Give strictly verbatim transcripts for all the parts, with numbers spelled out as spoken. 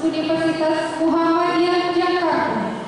Universitas Muhammadiyah Jakarta.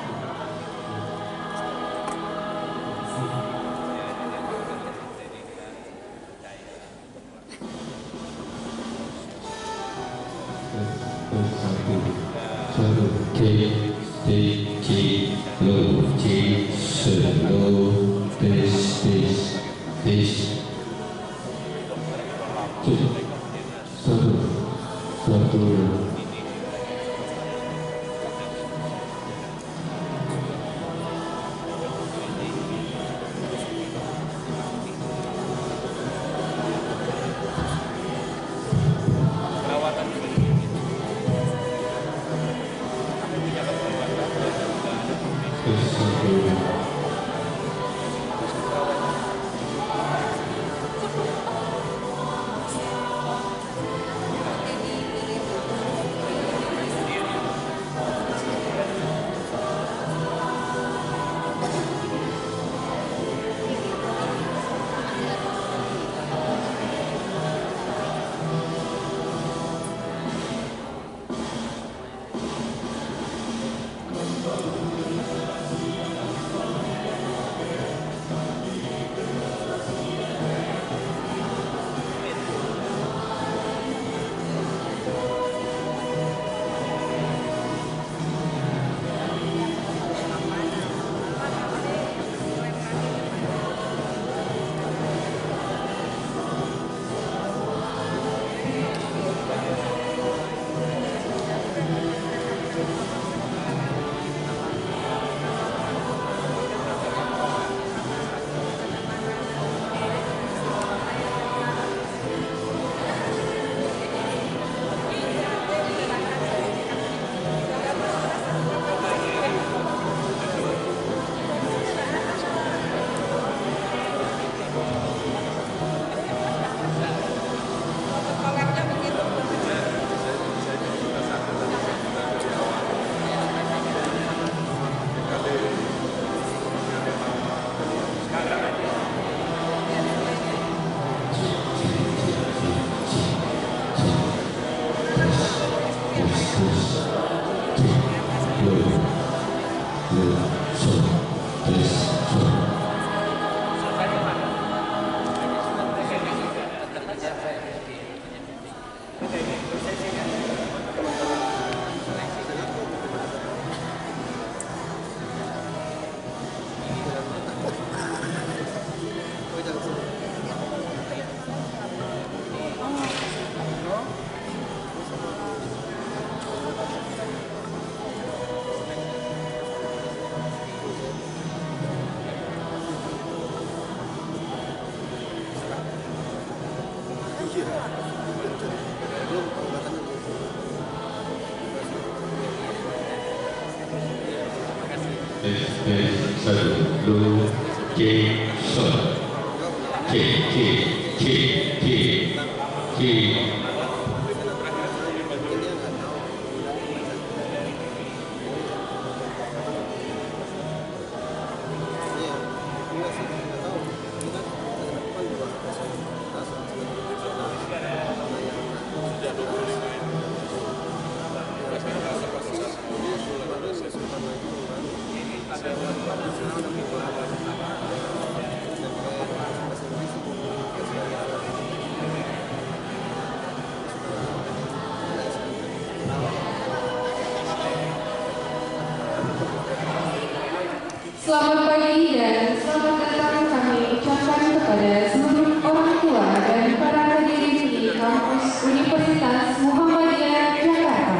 Selamat pagi dan selamat datang kami ucapkan kepada seluruh orang tua dan para hadirin di kampus Universitas Muhammadiyah Jakarta.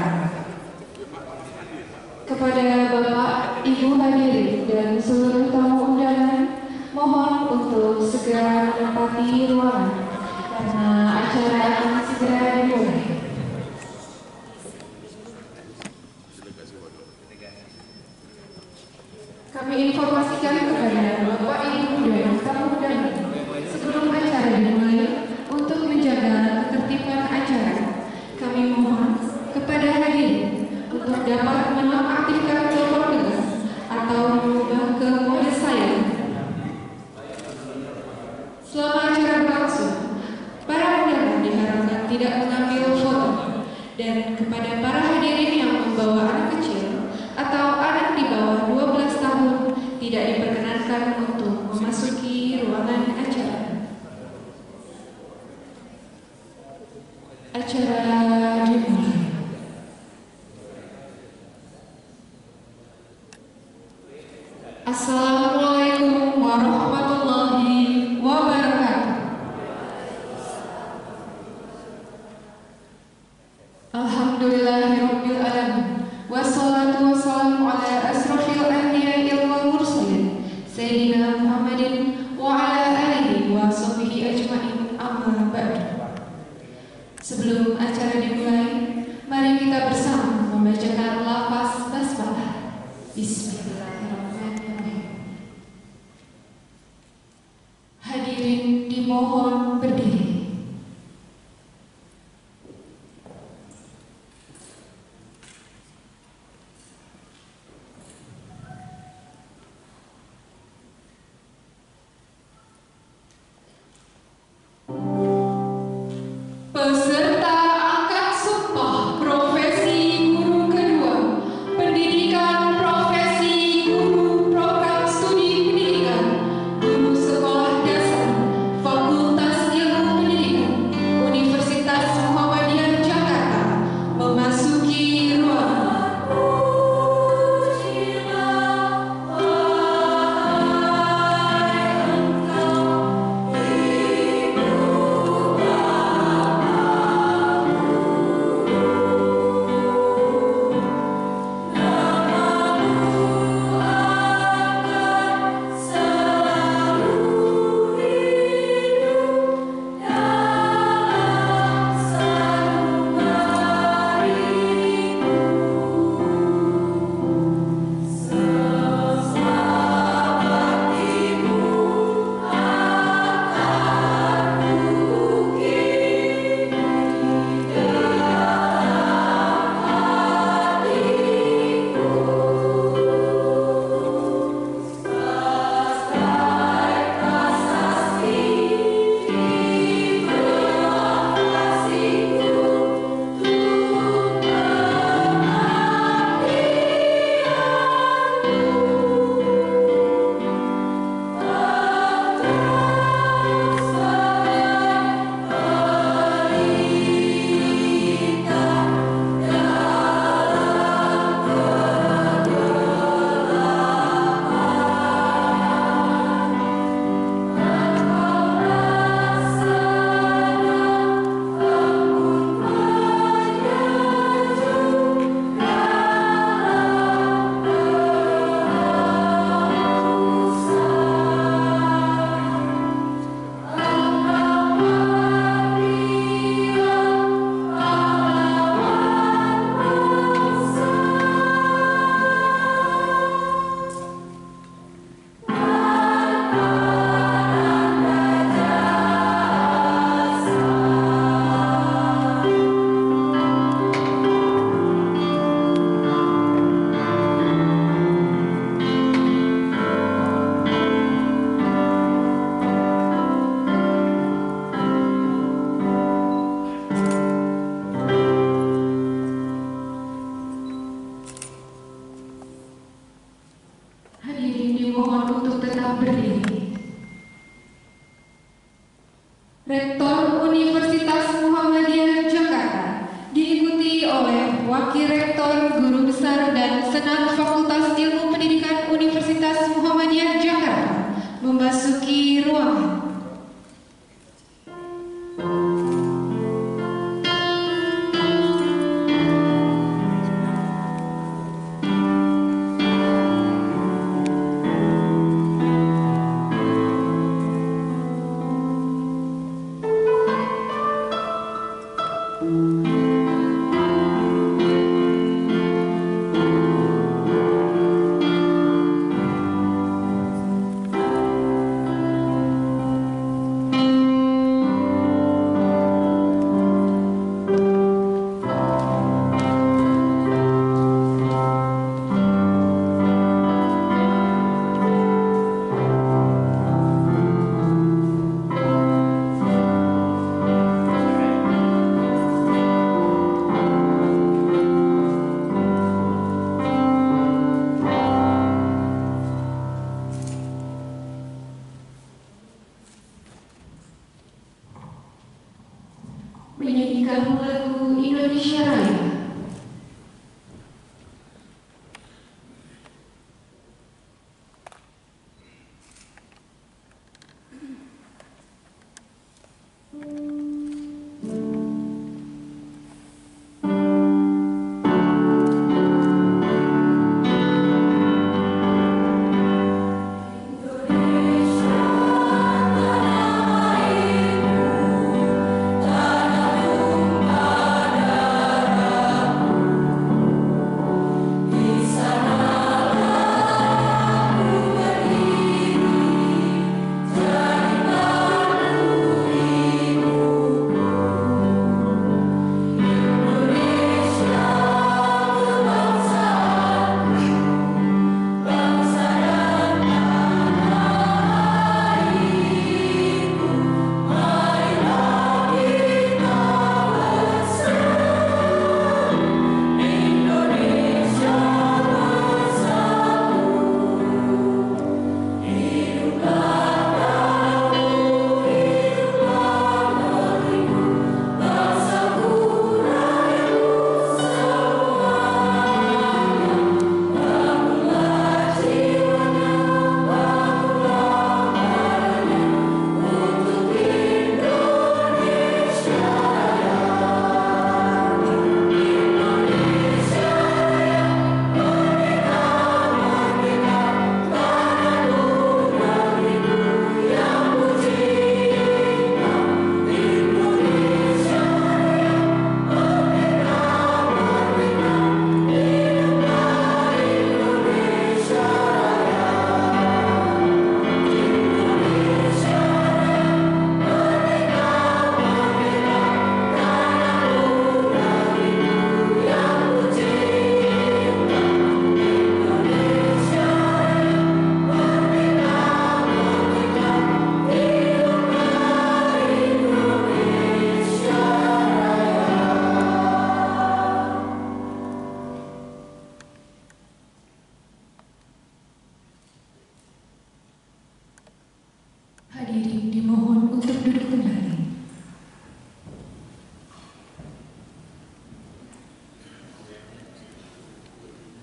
Kepada Bapak, Ibu hadirin dan seluruh tamu undangan, mohon untuk segera menempati ruangan karena acara akan segera dimulai. Kami informasikan kepada Bapak, Ibu, dan tamu undangan sebelum acara dimulai untuk menjaga ketertiban acara. Kami mohon kepada hadirin untuk dapat menonaktifkan telepon genggam atau mengubah ke mode silent. Selama acara berlangsung, para undangan diharapkan tidak mengambil foto, dan kepada para hadirin yang Assalamualaikum warahmatullahi wabarakatuh. Alhamdulillahirabbil alamin. Wassalatu wassalamu ala asrofil anbiya'i wal mursalin Sayyidina Muhammadin wa ala alihi wa sahbihi ajma'in, amma ba'du. Sebelum acara dimulai, mari kita bersama membacakan lafaz basmalah. Bismillahirrahmanirrahim. Hadirin dimohon berdiri. Peserta angkat sumpah profesi guru kedua, pendidikan profesi guru program studi pendidikan, guru sekolah dasar, Fakultas Ilmu Pendidikan, Universitas Muhammadiyah Jakarta, memasuki ruangan. Hadirin dimohon untuk tetap berdiri. Rektor Universitas Muhammadiyah Jakarta diikuti oleh Wakil Rektor, Guru Besar dan Senat Fakultas Ilmu Pendidikan Universitas Muhammadiyah Jakarta memasuki ruangan.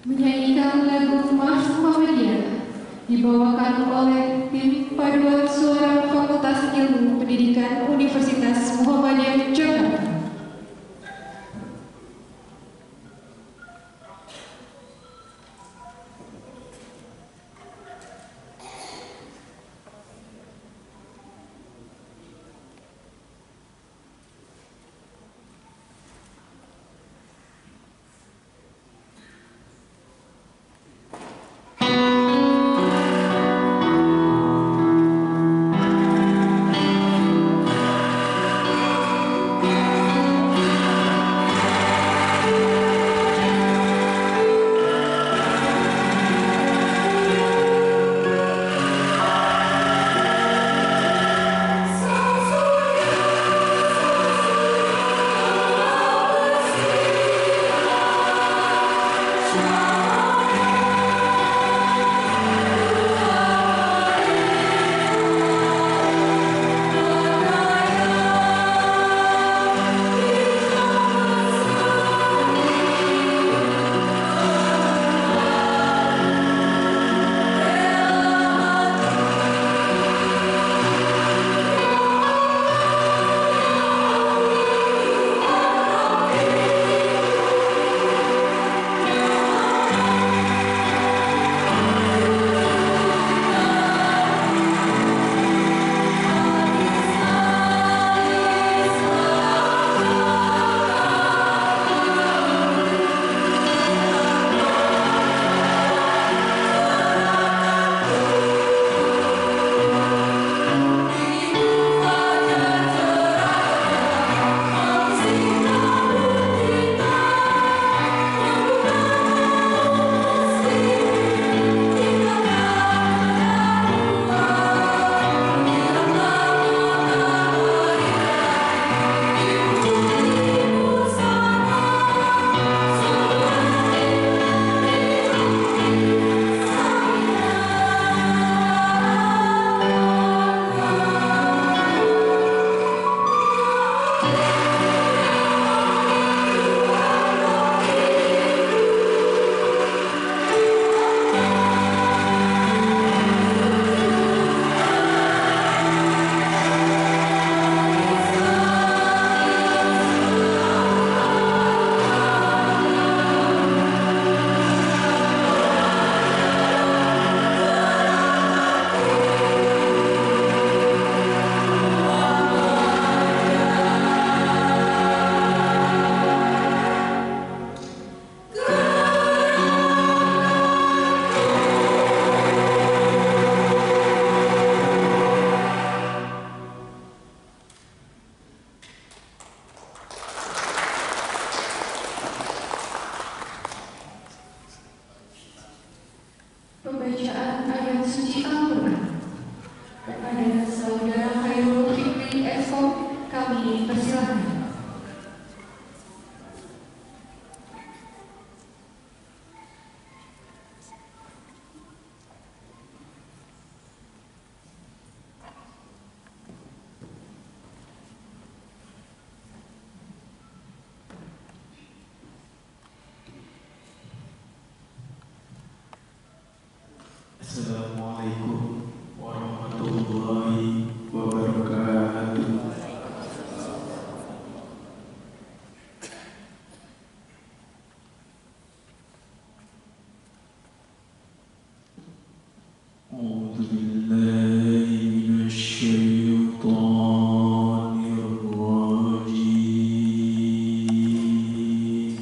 menyanyikan lagu Mars Muhammadiyah dibawakan oleh tim paduan suara Fakultas Ilmu Pendidikan Universitas Muhammadiyah Jakarta. Pembacaan ayat suci Al-Quran kepada Saudara Khairul Fikri S O kami persilakan. Assalamualaikum warahmatullahi wabarakatuh. A'udzu billahi minasyaitonir rajim.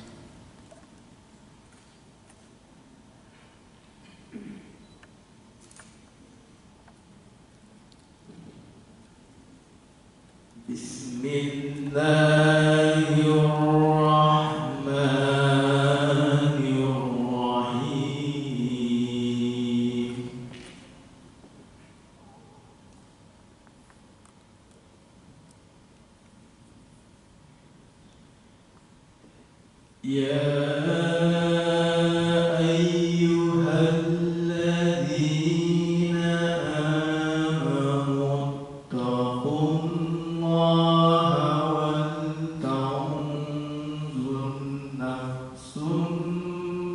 Bismillahirrahmanirrahim. Ya ayyuhalladzina amanu taqullaha wal tanzur nafsum ma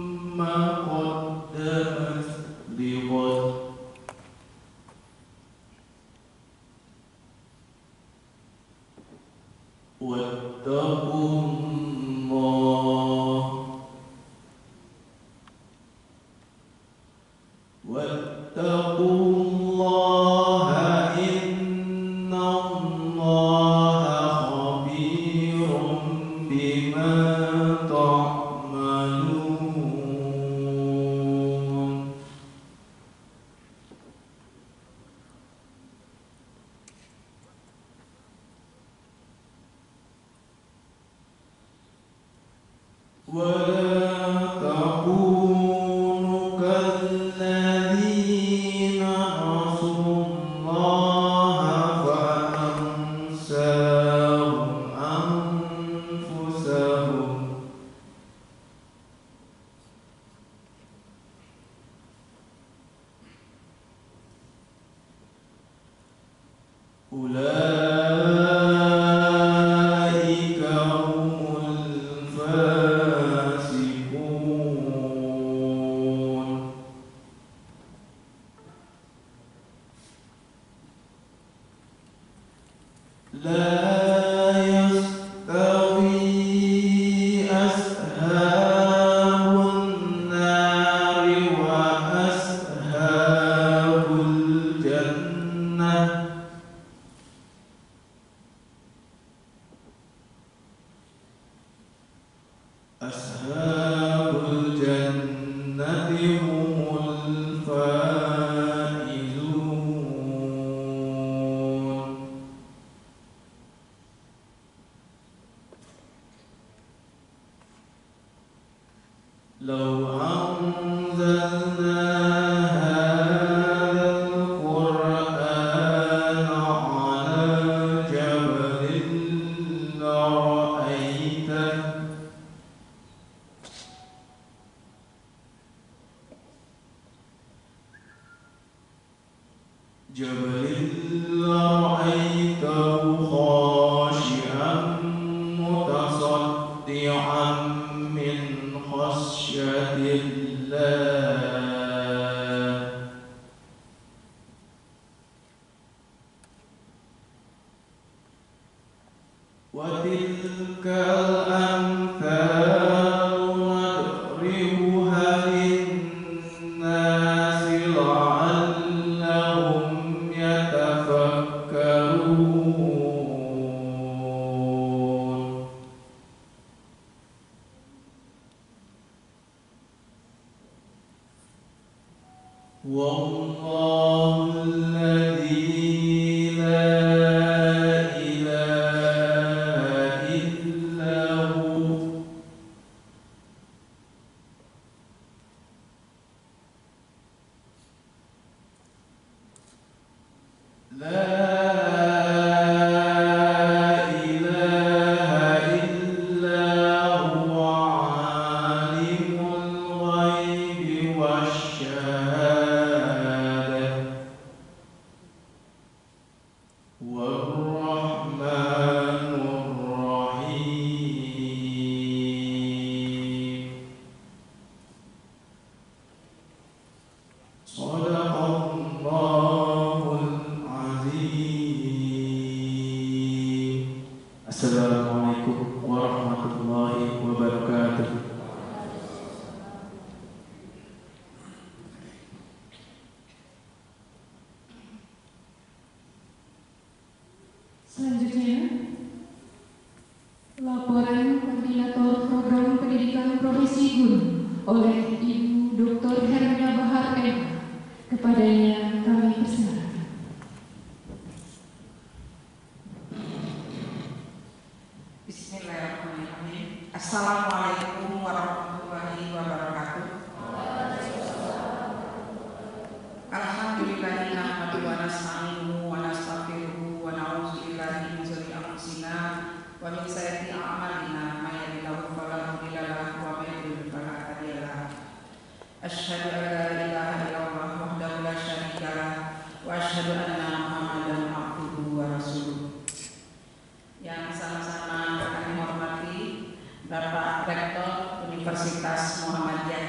Bapak Rektor Universitas Muhammadiyah Jakarta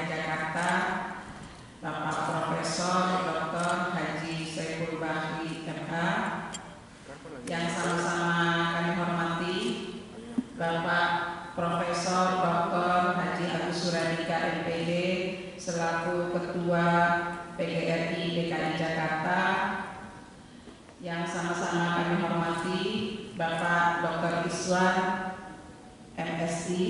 Jakarta, Bapak Profesor Doktor Haji Saiful Bahri M A, yang sama-sama kami hormati Bapak Profesor Doktor Haji Agus Suradika M P D selaku Ketua P G R I D K I Jakarta, yang sama-sama kami hormati Bapak Doktor Iswan M Si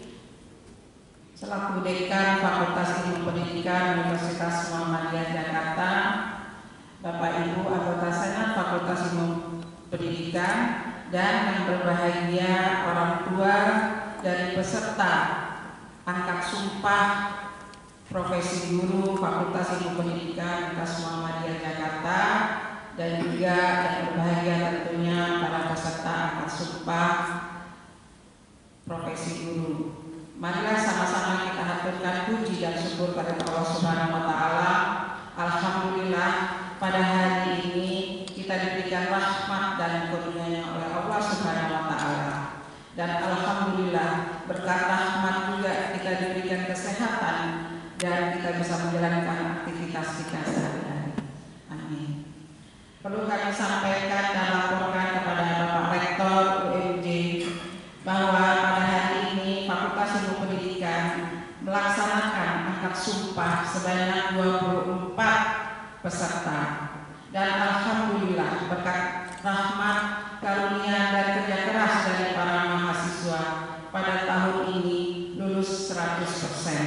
selaku Dekan Fakultas Ilmu Pendidikan Universitas Muhammadiyah Jakarta, Bapak Ibu anggota Senat Fakultas Ilmu Pendidikan, dan yang berbahagia orang tua dari peserta angkat sumpah profesi guru Fakultas Ilmu Pendidikan Universitas Muhammadiyah Jakarta, dan juga yang berbahagia tentunya para peserta angkat sumpah profesi guru. Marilah sama-sama kita haturkan puji dan syukur pada Allah Subhanahu wa taala. Alhamdulillah pada hari ini kita diberikan rahmat dan karunia oleh Allah Subhanahu wa taala. Dan alhamdulillah berkat rahmat juga kita diberikan kesehatan dan kita bisa menjalankan aktivitas kita sehari-hari. Amin. Perlu kami sampaikan dan laporkan kepada Bapak Rektor U M J bahwa pada hari ini Fakultas Ilmu Pendidikan melaksanakan angkat sumpah sebanyak dua puluh empat peserta, dan alhamdulillah berkat rahmat, karunia dan kerja keras dari para mahasiswa pada tahun ini lulus seratus persen.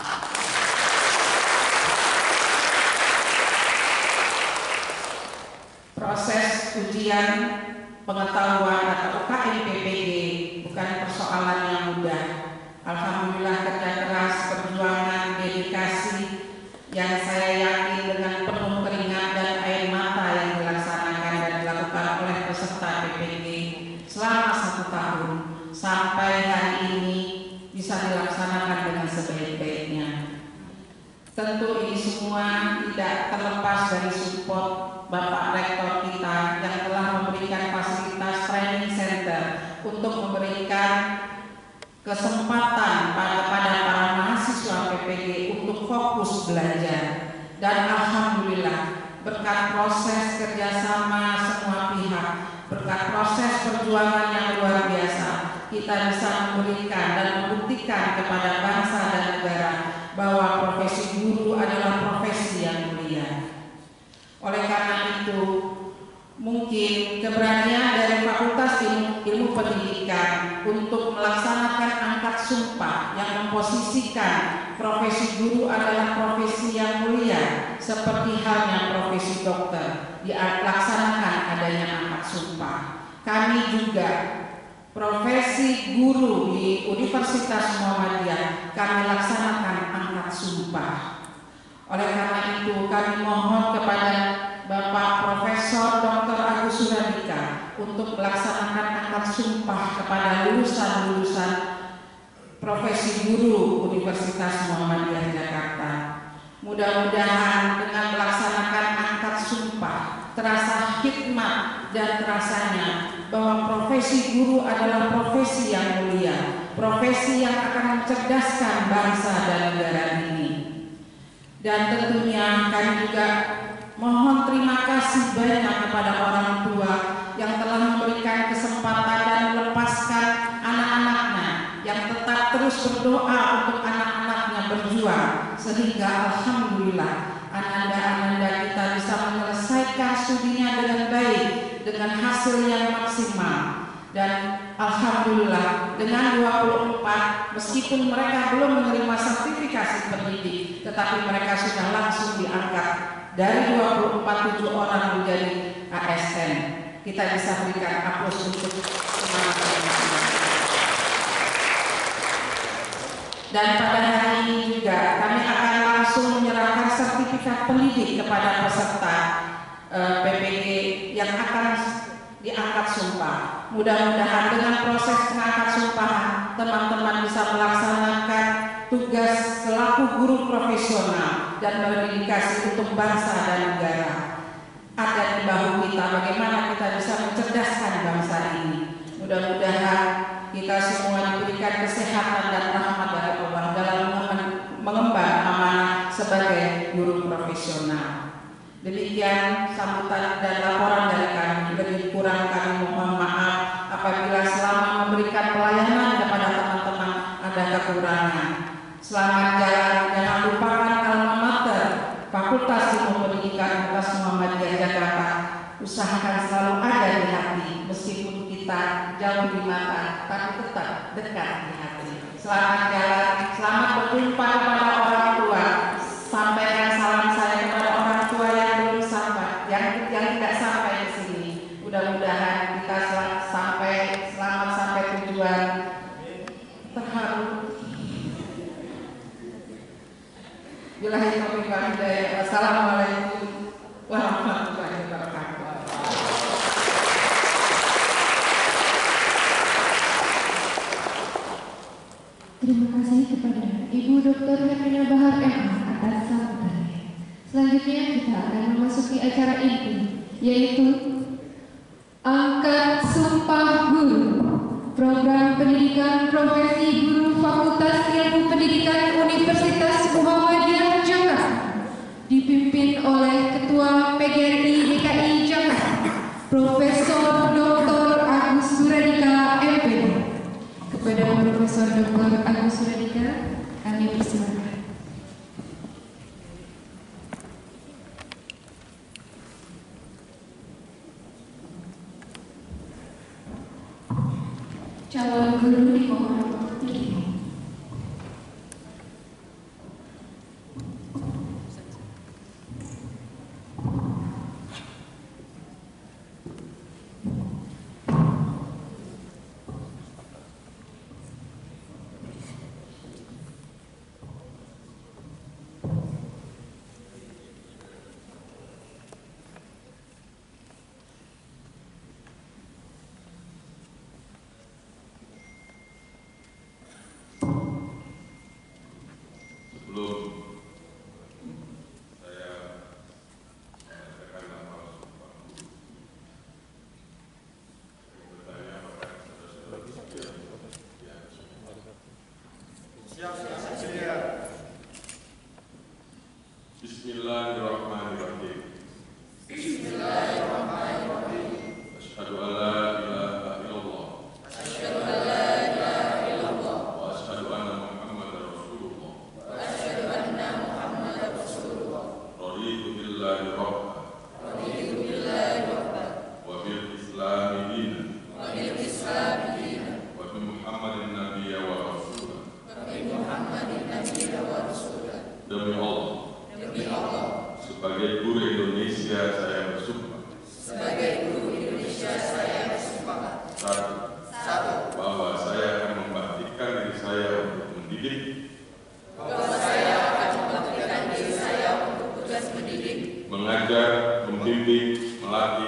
Proses ujian pengetahuan atau U K M P P G bukan persoalan yang mudah. Alhamdulillah kerja keras, perjuangan, dedikasi yang saya yakin dengan penuh keringat dan air mata yang dilaksanakan dan dilakukan oleh peserta P P G selama satu tahun sampai hari ini bisa dilaksanakan dengan sebaik-baiknya. Tentu ini semua tidak terlepas dari support Bapak Rektor kita yang telah memberikan fasilitas training center untuk memberikan kesempatan pada para mahasiswa P P G untuk fokus belajar. Dan alhamdulillah berkat proses kerjasama semua pihak, berkat proses perjuangan yang luar biasa, kita bisa memberikan dan membuktikan kepada bangsa dan negara bahwa profesi guru adalah profesi yang mulia. Oleh karena itu, mungkin keberanian dari Fakultas Ilmu, Ilmu Pendidikan untuk melaksanakan angkat sumpah yang memposisikan profesi guru adalah profesi yang mulia, seperti halnya profesi dokter dilaksanakan adanya angkat sumpah. Kami juga profesi guru di Universitas Muhammadiyah kami laksanakan angkat sumpah. Oleh karena itu kami mohon kepada Bapak Profesor Doktor Agus Suradika untuk melaksanakan angkat sumpah kepada lulusan-lulusan profesi guru Universitas Muhammadiyah Jakarta. Mudah-mudahan dengan melaksanakan angkat sumpah terasa hikmat dan terasanya bahwa profesi guru adalah profesi yang mulia, profesi yang akan mencerdaskan bangsa dan negara ini. Dan tentunya kami juga mohon terima kasih banyak kepada orang tua yang telah memberikan kesempatan dan melepaskan anak-anaknya, yang tetap terus berdoa untuk anak-anaknya berjuang, sehingga alhamdulillah ananda-ananda kita bisa menyelesaikan studinya dengan baik, dengan hasil yang maksimal. Dan alhamdulillah dengan dua puluh empat, meskipun mereka belum menerima sertifikasi pendidik, tetapi mereka sudah langsung diangkat dari dua puluh empat tujuh orang menjadi A S N. Kita bisa berikan aplaus untuk semangat mereka. Dan pada hari ini juga kami akan langsung menyerahkan sertifikat pendidik kepada peserta eh, P P G yang akan diangkat sumpah. Mudah-mudahan dengan proses pengangkat sumpah teman-teman bisa melaksanakan tugas selaku guru profesional dan berdedikasi untuk bangsa dan negara. Ada di bahu kita bagaimana kita bisa mencerdaskan bangsa ini. Mudah-mudahan kita semua diberikan kesehatan dan rahmat dari Allah dalam mengemban amanah sebagai guru profesional. Demikian sambutan dan laporan dari kami. Lebih kurang kami mohon maaf apabila selama memberikan pelayanan kepada teman-teman ada kekurangan. Selamat jalan, jangan lupakan alma mater Fakultas Ilmu Pendidikan Universitas Muhammadiyah Jakarta. Usahakan selalu ada di hati, meskipun kita jauh di mata, tapi tetap dekat di hati. Selamat jalan, selamat berjumpa kepada orang tua. Sampaikan salam saya kepada orang tua yang belum sampai, yang yang tidak sampai di sini. Mudah-mudahan kita sel sampai selamat sampai tujuan. Terharu. Bismillahirrahmanirrahim. Wassalamualaikum warahmatullahi wabarakatuh. Terima kasih kepada Ibu Doktor Hermina Bahar M A atas sambutannya. Selanjutnya kita akan memasuki acara inti, yaitu Angkat Sumpah Guru, Program Pendidikan Profesi Guru Fakultas Ilmu Pendidikan Universitas Muhammadiyah Jakarta, dipimpin oleh Ketua P G R I D K I Jakarta, Profesor Doktor Agus Suradika M P D. Kepada Profesor Doktor Agus Suradika, kami persilakan. Calon guru dimohon untuk berdiri. Bismillahirrahmanirrahim. Bismillahirrahmanirrahim. Asyhadu an la ilaha illallah. Asyhadu an la ilaha illallah. Wa asyhadu anna Muhammadar Rasulullah. Wa asyhadu anna Muhammadar Rasulullah. Raditu billahi rabban. Raditu billahi rabban. Wa bil islami dinan. Wa bil islami dinan. Wa bi Muhammadin nabiyya wa rasulah. Wa bi Muhammadin nabiyya wa rasulah. Demi Allah. Demi Allah. Sebagai guru Indonesia saya bersumpah. Sebagai guru Indonesia saya bersumpah. Satu. Satu. Bahwa saya akan membaktikan diri saya untuk mendidik. Bahwa saya akan membaktikan diri saya untuk tugas mendidik. Mengajar, membimbing, melatih.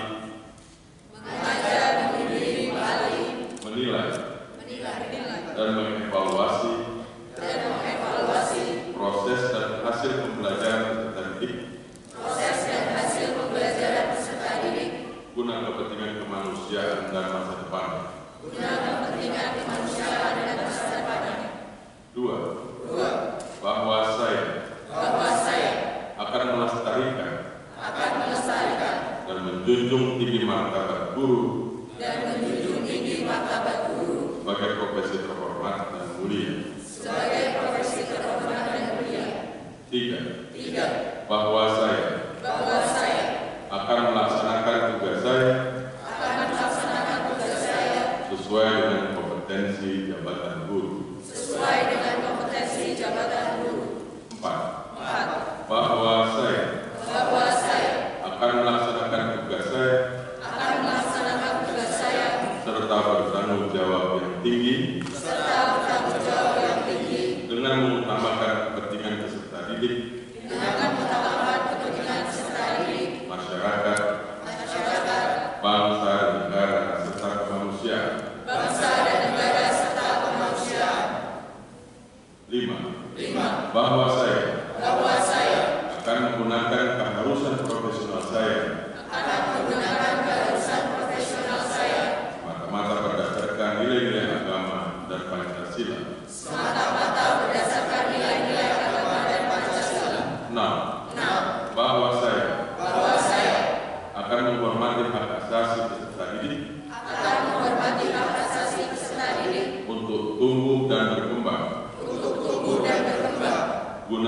Mengajar, membimbing, melatih. Menilai. Menilai. Dan mengevaluasi. Dan mengevaluasi. Proses dan hasil pembelajaran peserta didik. Proses dan hasil pembelajaran peserta didik. Guna kepentingan kemanusiaan dan masa depan. Guna kepentingan kemanusiaan dan masa depan. Dua. Dua. Bahwa saya. Bahwa saya. Akan melestarikan. Akan melestarikan. Dan menjunjung tinggi martabat guru. Dan menjunjung tinggi martabat guru. Sebagai profesi terhormat dan mulia. Sebagai profesi terhormat dan mulia. Tiga. Tiga. Bahwa saya. Bahwa saya. Akan melaksanakan tugas saya. Akan melaksanakan tugas saya. Sesuai dengan kompetensi jabatan guru. Sesuai dengan kompetensi jabatan guru. Empat. Empat. Bahwa saya. Bahwa saya. Akan melaksanakan tugas saya. Akan melaksanakan tugas saya. Serta bertanggung jawab yang tinggi. Serta bertanggung jawab yang tinggi. Dengan mengutamakan kepentingan peserta didik. Dengan mengutamakan kepentingan peserta didik. Masyarakat. Masyarakat. Bangsa dan negara serta kemanusiaan. Bangsa dan negara serta kemanusiaan. Lima. Lima. Bahwa saya. Bahwa saya. Akan menggunakan keharusan profesional saya. Akan menggunakan keharusan profesional saya. Mata-mata berdasarkan nilai-nilai agama dan Pancasila. Semata-mata berdasarkan nilai-nilai agama dan Pancasila.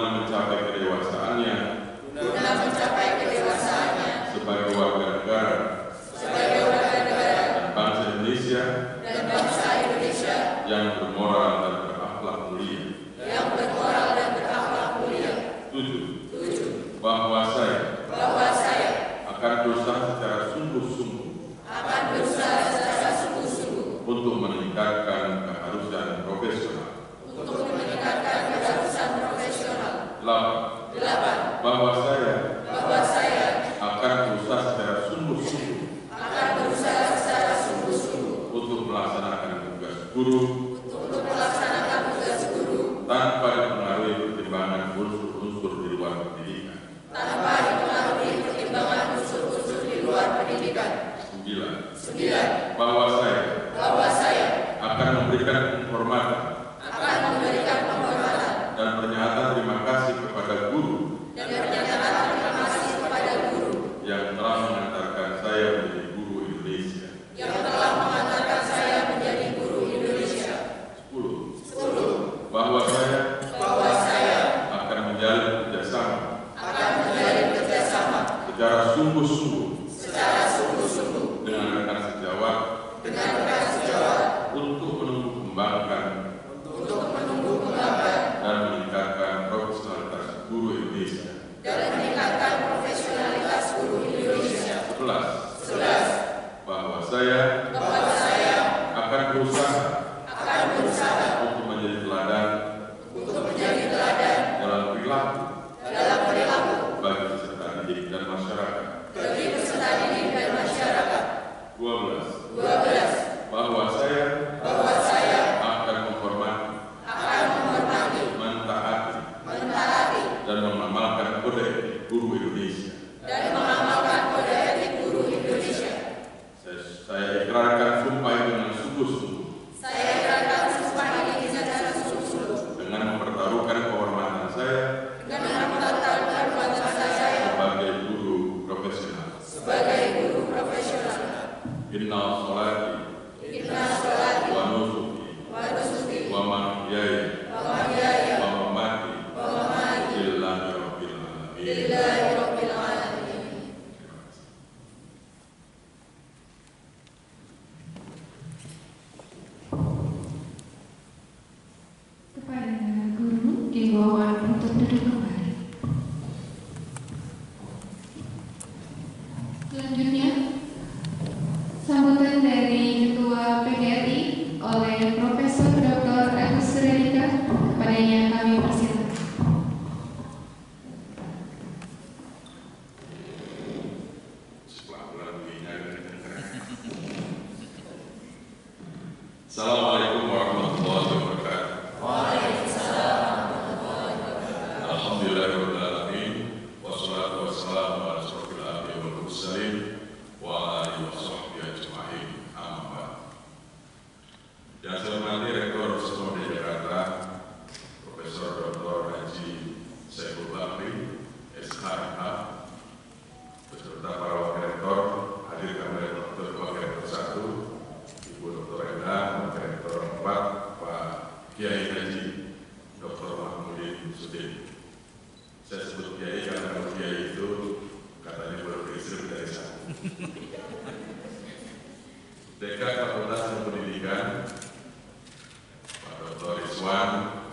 guna mencapai kedewasaannya, guna mencapai kedewasaannya sebagai warga negara, sebagai warga negara dan bangsa Indonesia dan bangsa Indonesia yang bermoral dan berakhlak mulia. yang bermoral dan berakhlak mulia. Tujuh. Tujuh. Bahwa saya Bahwa saya akan berusaha secara sungguh-sungguh akan berusaha secara sungguh-sungguh untuk meningkatkan keharusan profesional. untuk meningkatkan keharusan profesional. Delapan. Delapan. Bahwa saya Bahwa saya akan berusaha secara sungguh-sungguh akan berusaha secara sungguh-sungguh untuk melaksanakan tugas guru untuk melaksanakan tugas guru tanpa dipengaruhi pertimbangan unsur-unsur di luar pendidikan. tanpa dipengaruhi pertimbangan unsur-unsur di luar pendidikan. Sembilan. Sembilan. Bahwa saya Bahwa saya akan memberikan penghormatan akan memberikan penghormatan dan pernyataan terima kasih kepada guru dan pernyataan terima kasih kepada guru yang telah mengantarkan saya menjadi guru Indonesia. yang telah mengantarkan saya menjadi guru Indonesia. Sepuluh. Sepuluh. Bahwa saya Bahwa saya akan menjalin kerjasama akan menjalin kerjasama secara sungguh-sungguh secara sungguh-sungguh dengan rekan sejawat dengan rekan sejawat untuk menumbuh kembangkan untuk menumbuh kembangkan dan meningkatkan profesionalitas guru Indonesia. dan meningkatkan profesionalitas guru Indonesia. Sebelas. Sebelas. Bahwa saya Bahwa saya akan berusaha akan berusaha untuk menjadi teladan untuk menjadi teladan dalam perilaku dalam perilaku bagi peserta didik dan masyarakat. bagi peserta didik dan masyarakat. Dua belas. Dua belas. Bahwa saya Bahwa saya akan menghormati, akan menghormati, mentaati, mentaati, dan mengamalkan kode etik guru Indonesia. dan mengamalkan kode etik guru Indonesia. Saya, saya ikrarkan sumpah ini dengan sungguh-sungguh Saya ikrarkan sumpah ini secara sungguh-sungguh dengan mempertaruhkan kehormatan saya dengan mempertaruhkan kehormatan saya sebagai guru profesional. sebagai guru profesional. Inna sholati Inna sholati wa nusuki wa nusuki wa mahyaya wa mahyaya wa mamati wa mamati lillahi rabbil alamin. lillahi rabbil alamin. Kepada guru dimohon untuk duduk kembali. Selanjutnya, sambutan dari Ketua P G R I oleh Profesor Doktor Agus Redika, kepadanya kami persilakan. Assalamualaikum warahmatullahi wabarakatuh. Alhamdulillahirabbil alamin wassalatu wassalamu ala asyrofil anbiya'i wal mursalin wa ala alihi washabbihi ajma'in. Amma ba'd. Yang saya hormati Rektor Universitas Muhammadiyah Jakarta Profesor Doktor Haji Syaiful Bakri S H M H, beserta para wakil rektor, hadir kami Doktor Wakil Rektor satu, Ibu Doktor Endang, Wakil Rektor empat, Pak Kiai Haji Doktor Mahmudin Sudin. Saya sebut Kiai karena kalau Kiai itu katanya boleh beristri dari saya. Dekan Fakultas Ilmu Pendidikan Pak Doktor Iswan,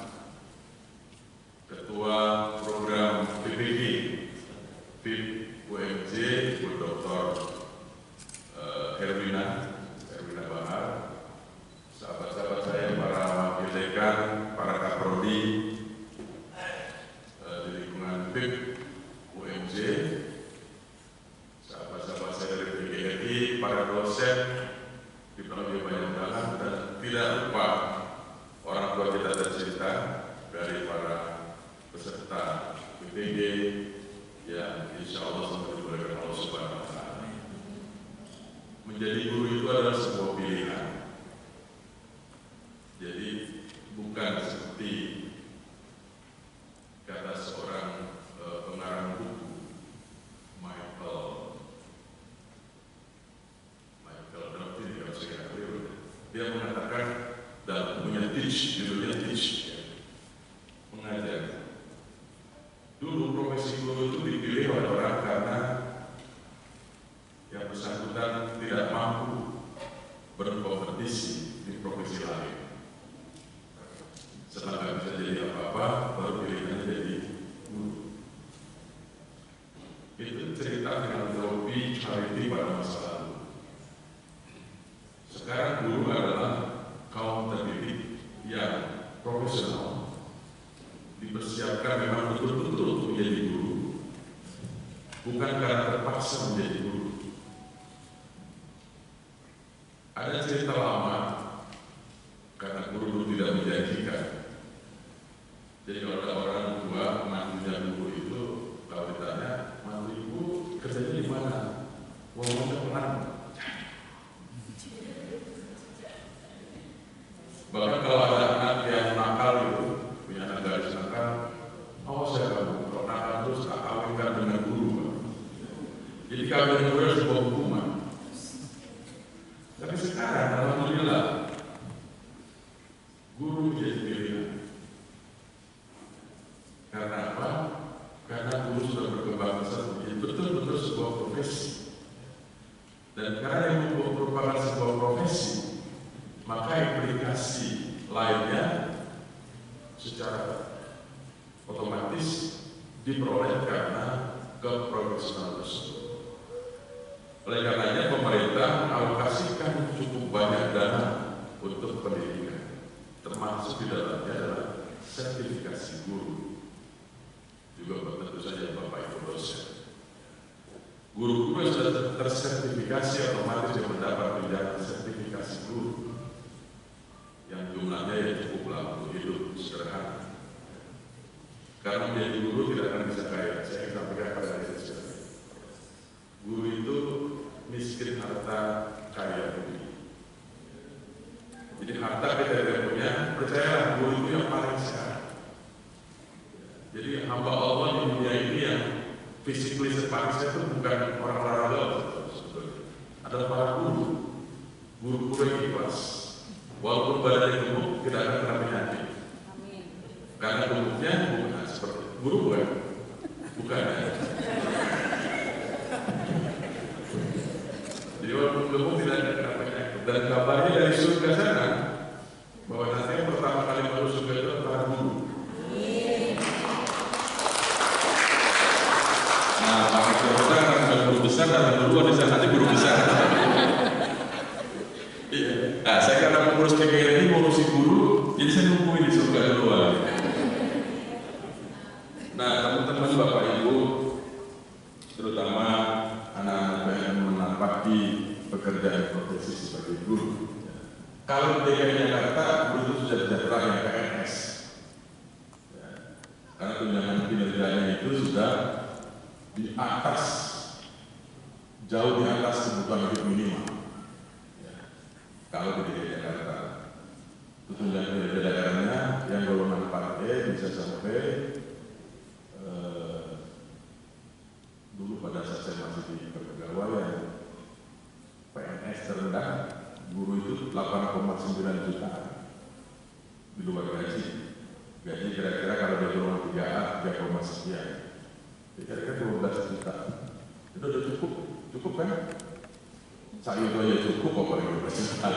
Ketua Program V P G V I P U M J Ibu Doktor uh, Herwina Herwina Bahar, sahabat-sahabat saya para wakil dekan, para kaprodi uh, di lingkungan V I P U M J, sahabat-sahabat saya dari P G R I, para dosen di berbagai banyak dalam, dan tidak lupa orang tua kita tercinta dari para peserta P P G yang insya Allah sampai dimuliakan Allah Subhanahu Wa Taala. Menjadi guru itu adalah sebuah pilihan. Jadi bukan seperti kata seorang uh, pengarang buku Michael Michael Dawson, kalau saya kira, dia mengatakan dalam bukunya Teach, judulnya Teach, ya, mengajar. Dulu profesi guru itu dipilih oleh orang karena yang bersangkutan tidak mampu berkompetisi di profesi lain. Setelah nggak bisa jadi apa-apa, baru pilihannya jadi guru. Itu cerita filantropi charity pada masa lalu. Sekarang guru adalah kaum terdidik yang profesional, dipersiapkan memang betul-betul untuk menjadi guru, bukan karena terpaksa menjadi guru. Ada cerita lama, karena guru dulu tidak menjanjikan. Jadi kalau ada orang tua mantunya guru itu, kalau ditanya, mantu ibu kerjanya di mana? Ngomongnya pelan. Bahkan kalau ada anak yang nakal itu, punya anak gadis nakal, awas ya kamu, kalau nakal terus kawinkan dengan guru. Jadi kawin dengan guru adalah sebuah hukuman. Tapi sekarang, alhamdulillah, guru jadi pilihan. Karena apa? Karena guru sudah berkembang besar menjadi betul-betul sebuah profesi. Dan karena yang merupakan sebuah profesi, maka implikasi lainnya secara otomatis diperoleh karena keprofesionalan tersebut. Oleh karenanya pemerintah mengalokasikan cukup banyak dana untuk pendidikan, termasuk di dalamnya adalah sertifikasi guru. Juga tentu saja Bapak Ibu dosen. Guru-guru yang sudah tersertifikasi otomatis yang mendapat tunjangan sertifikasi guru yang jumlahnya yang cukuplah untuk hidup sederhana. Karena menjadi guru tidak akan bisa kaya. Saya sampaikan pada hari ini. Guru itu miskin harta, kaya budi. Jadi harta kita tidak punya, percayalah guru itu yang paling sehat. Jadi hamba Allah di dunia ini yang physically sepakat itu bukan orang olahraga, adalah para guru, guru-guru yang ikhlas. Walaupun badannya gemuk, tidak akan kena penyakit. Karena gemuknya bukan seperti guru bukan, bukan. Jadi walaupun gemuk tidak akan kena penyakit. Dan kabarnya dari surga sana bahwa nanti yang pertama kali masuk surga itu adalah guru. Nah, Pak Surga karena guru besar dan guru ada sana nanti guru besar. Nah, saya karena mengurus P K R ini mengurusi guru, jadi saya nungguin di surga duluan. Nah, teman-teman Bapak Ibu, terutama anak-anak yang menapaki pekerjaan profesi sebagai guru. Kalau di D K I Jakarta, guru itu sudah sejahtera yang P N S. Ya, karena tunjangan kinerjanya itu sudah di atas, jauh di atas kebutuhan hidup minimal. Kalau di D K I Jakarta, tunjangan kinerja daerahnya yang golongan empat E bisa sampai eh, dulu pada saat saya masih di kepegawaian P N S terendah guru itu delapan koma sembilan juta di luar gaji. Gaji kira-kira kalau di golongan tiga A tiga koma sekian, kira-kira dua belas juta. Itu udah cukup, cukup kan? Saya itu aja cukup apa yang berjuta.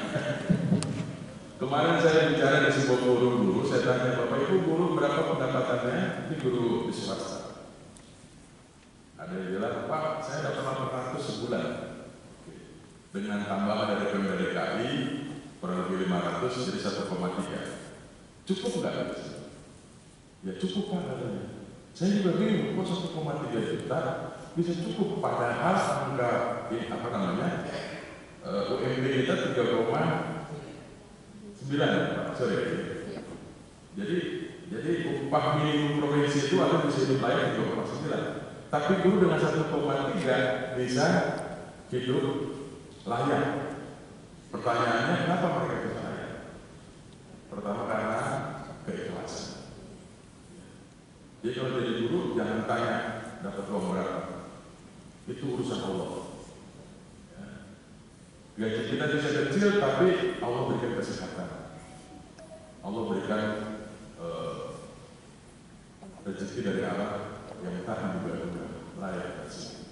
Kemarin saya bicara di sebuah forum guru, saya tanya Bapak Ibu guru berapa pendapatannya? Ini guru di swasta. Ada yang bilang, Pak, saya dapat delapan ratus sebulan. Dengan tambahan dari Pemda D K I, kurang lebih lima ratus, jadi satu koma tiga. Cukup nggak? Ya cukup Pak katanya. Saya juga bingung, kok satu koma tiga juta bisa cukup, padahal angka ini apa namanya uh, U M P kita tiga koma sembilan, Pak. Sorry. Jadi jadi upah minimum provinsi itu ada bisa hidup layak tiga koma sembilan. Tapi guru dengan satu koma tiga bisa hidup layak. Pertanyaannya kenapa mereka bisa layak? Pertama karena keikhlasan. Jadi kalau jadi guru jangan tanya dapat uang berapa. Itu urusan Allah. Ya. Gaji kita bisa kecil, tapi Allah berikan kesehatan. Allah berikan uh, rezeki dari Allah yang tahan juga layak kasih.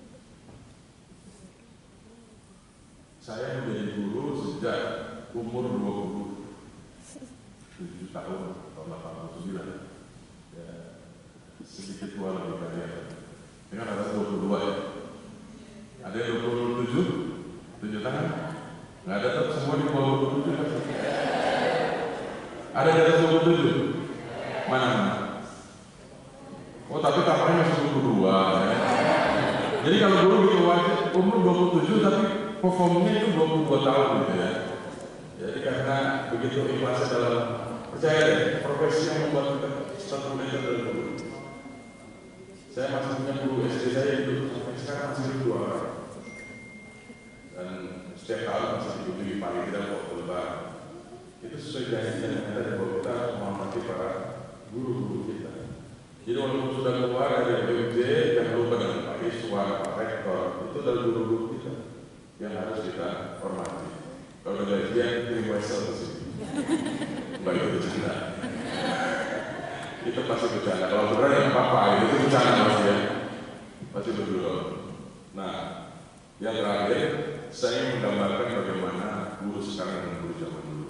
Saya menjadi guru sejak umur dua puluh tujuh tahun atau delapan puluh sembilan, ya, sedikit tua lebih kalian. Ini kan ada dua puluh dua ya. Ada yang dua puluh tujuh, tujuh tangan? Nggak ada tuh, semua di bawah dua puluh tujuh kan? Ada di atas dua puluh tujuh? Mana mana? Oh tapi tampaknya masih dua puluh dua ya. Jadi kalau guru gitu umur dua puluh tujuh tapi performnya itu dua puluh dua tahun gitu ya. Jadi karena begitu ikhlasnya dalam, percaya deh, profesi yang membuat kita satu meter dari guru. Saya masih punya guru S D saya itu sampai sekarang masih dua orang. Dan setiap tahun masih dikunjungi paling tidak waktu lebaran. Itu sesuai janji yang ada bahwa kita menghormati para guru-guru kita. Jadi walaupun sudah keluar dari B U J, jangan lupa dengan Pak Iswan, Pak Rektor, itu adalah guru-guru kita yang harus kita hormati. Kalau ada gajian, kirim wesel ke sini. Mbak itu bercanda. Itu pasti bercanda. Kalau beneran yang apa-apa, itu bercanda pasti ya. Pasti berdua. Nah, yang terakhir, saya menggambarkan bagaimana guru sekarang dan guru zaman dulu.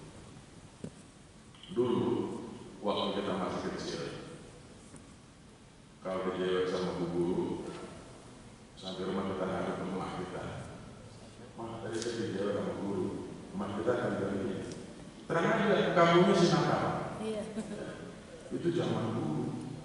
Dulu, waktu kita masih kecil, kalau berjewek sama bu guru, sampai rumah kita harus ke rumah kita. Mah, tadi saya berjewek sama guru, rumah kita akan begini. Terang aja, kamunya si nakal. Iya. Itu zaman dulu.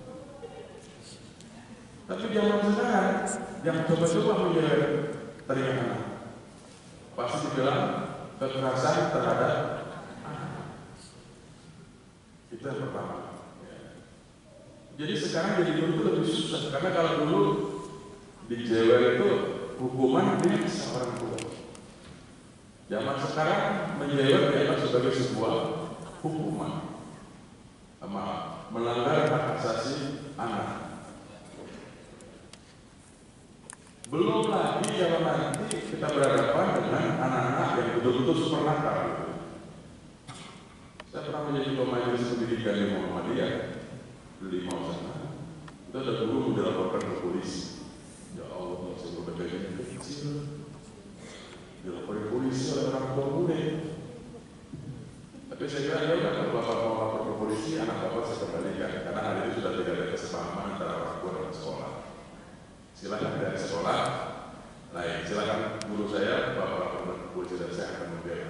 Tapi zaman sekarang, yang coba-coba menjewek teriak anak, pasti dibilang kekerasan terhadap anak. Itu yang pertama. Jadi sekarang jadi guru itu lebih susah, karena kalau dulu di Jawa itu hukuman dia seorang tua. Zaman sekarang menjawab dianggap sebagai sebuah hukuman, maaf, melanggar hak asasi anak. Belum lagi kalau nanti kita berhadapan dengan anak-anak yang betul-betul super nakal. Saya pernah menjadi pemajelis pendidikan di Muhammadiyah di mau sana, itu ada guru dilaporkan ke polisi. Ya Allah, saya udah gajinya kecil, dilaporkan ke polisi oleh orang tua murid. Tapi saya kira ya udah, kalau bapak mau lapor ke polisi, anak bapak saya kembalikan, karena hari itu sudah tidak ada kesepahaman antara orang tua dan sekolah. Silakan dari sekolah lain, silakan guru saya bapak lapor ke polisi dan saya akan membela.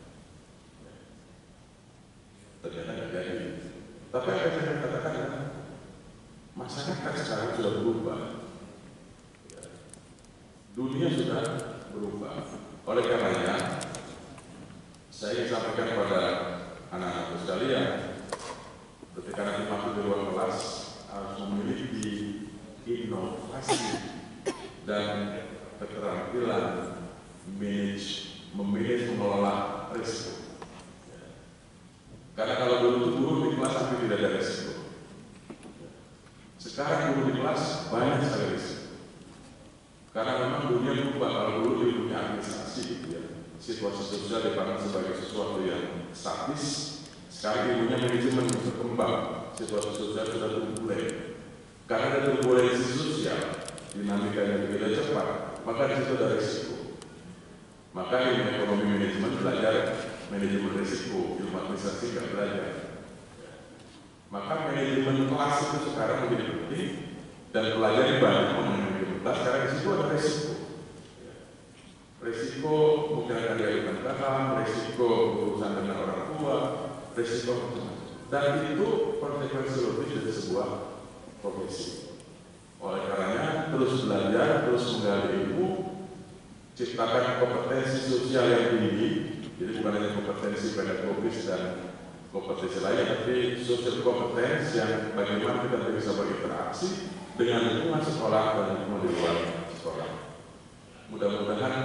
Ternyata nggak jadi. Tapi apa yang saya katakan, masyarakat sekarang sudah berubah, dunia sudah berubah. Oleh karenanya, saya ingin sampaikan kepada anak-anak sekalian, ketika nanti masuk di ruang kelas harus memiliki inovasi dan keterampilan manage, memanage, mengelola risiko. Karena kalau dulu itu guru di kelas tapi tidak ada risiko. Sekarang guru di kelas banyak sekali risiko. Karena memang dunia berubah. Kalau dulu dia punya administrasi, gitu ya. Situasi sosial dipandang sebagai sesuatu yang statis. Sekarang ilmunya manajemen berkembang. Situasi sosial sudah turbulent. Karena ada turbulensi sosial, dinamika yang begitu cepat, maka di situ ada risiko. Maka ilmu ekonomi manajemen belajar manajemen risiko, ilmu administrasi nggak belajar. Maka manajemen kelas itu sekarang menjadi penting dan pelajari banyak mengenai manajemen kelas. Sekarang di situ ada risiko. Risiko mungkin akan diajukan paham, risiko berurusan dengan orang tua, risiko dan itu konsekuensi logis dari sebuah profesi. Oleh karenanya terus belajar, terus menggali ilmu, ciptakan kompetensi sosial yang tinggi. Jadi bukan hanya kompetensi pedagogis dan kompetensi lain, tapi social competence yang bagaimana kita bisa berinteraksi dengan lingkungan sekolah dan lingkungan di luar sekolah. Mudah-mudahan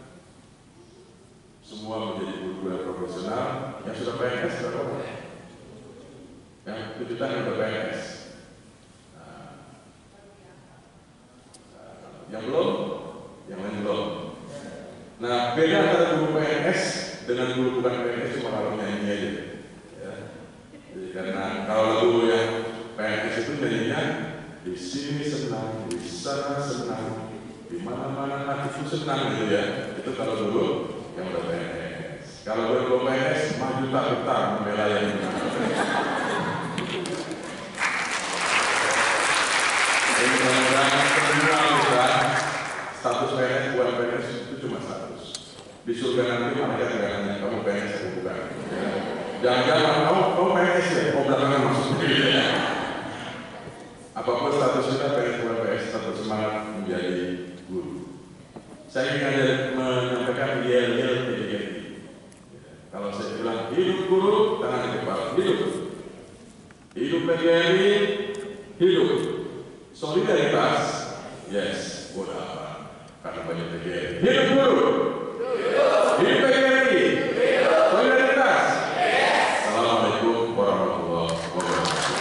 semua menjadi guru yang profesional yang sudah P N S berapa? Yang kejutan yang sudah P N S. Nah, yang belum, yang lain belum. Nah, beda antara guru P N S dengan guru bukan P N S cuma kalau nyanyi aja. Ya. Jadi karena kalau guru yang P N S itu di sini senang, di sana senang, di mana-mana hatiku senang gitu ya. Itu kalau dulu yang udah P N S. Kalau gue belum P N S, maju tak utang membela yang benar. Jadi mudah-mudahan semua kita status P N S bukan P N S itu cuma status. Di surga nanti malaikat nggak nanya kamu P N S atau bukan. Ya. Jangan-jangan kamu kamu P N S ya, kau belakangan masuk ya. Apapun status kita, P N S bukan P N S, tetap semangat menjadi guru. Saya ingin ada menyampaikan yel-yel P J G R I. Kalau saya bilang hidup guru, tangan di kepala, hidup. Hidup P J G R I, hidup. Solidaritas, yes, buat apa? Karena banyak P J G R I. Hidup guru. Hidup P J G R I. Solidaritas. Assalamualaikum warahmatullahi wabarakatuh.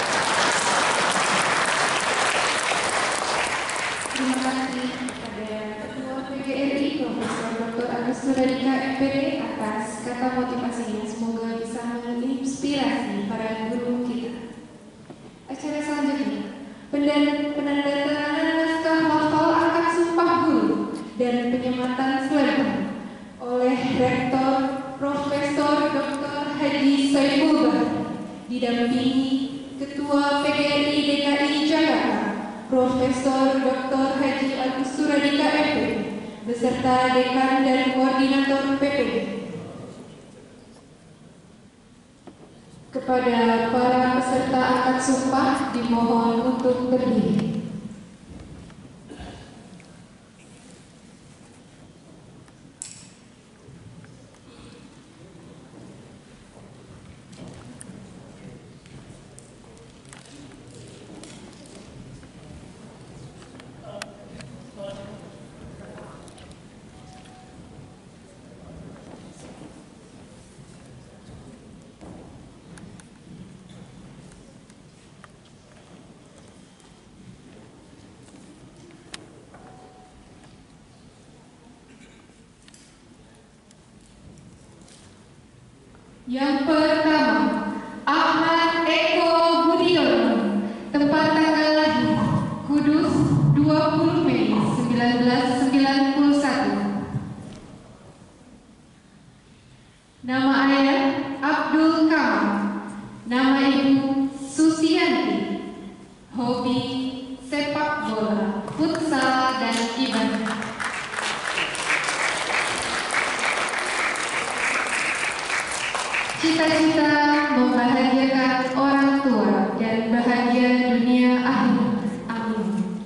Terima kasih kepada Ketua P G R I Profesor Doktor Agus Suradika M P D atas kata motivasinya. Semoga bisa menginspirasi para guru kita. Acara selanjutnya, penandatanganan naskah hafal akad sumpah guru dan penyematan slogan oleh Rektor Profesor Doktor Haji Saiful Bahri, didampingi Ketua P G R I D K I Jakarta Profesor Doktor Haji Agus Suradika M P D beserta Dekan dan Koordinator P P D. Kepada para peserta akad sumpah dimohon untuk berdiri. Yang pertama, Ahmad Eko Budiono, tempat tanggal lahir Kudus dua puluh Mei seribu sembilan ratus sembilan puluh satu. Nama ayah Abdul Kamal, nama ibu Susianti, hobi sepak bola, futsal dan ibadah. Cita-cita membahagiakan orang tua dan bahagia dunia akhirat. Amin.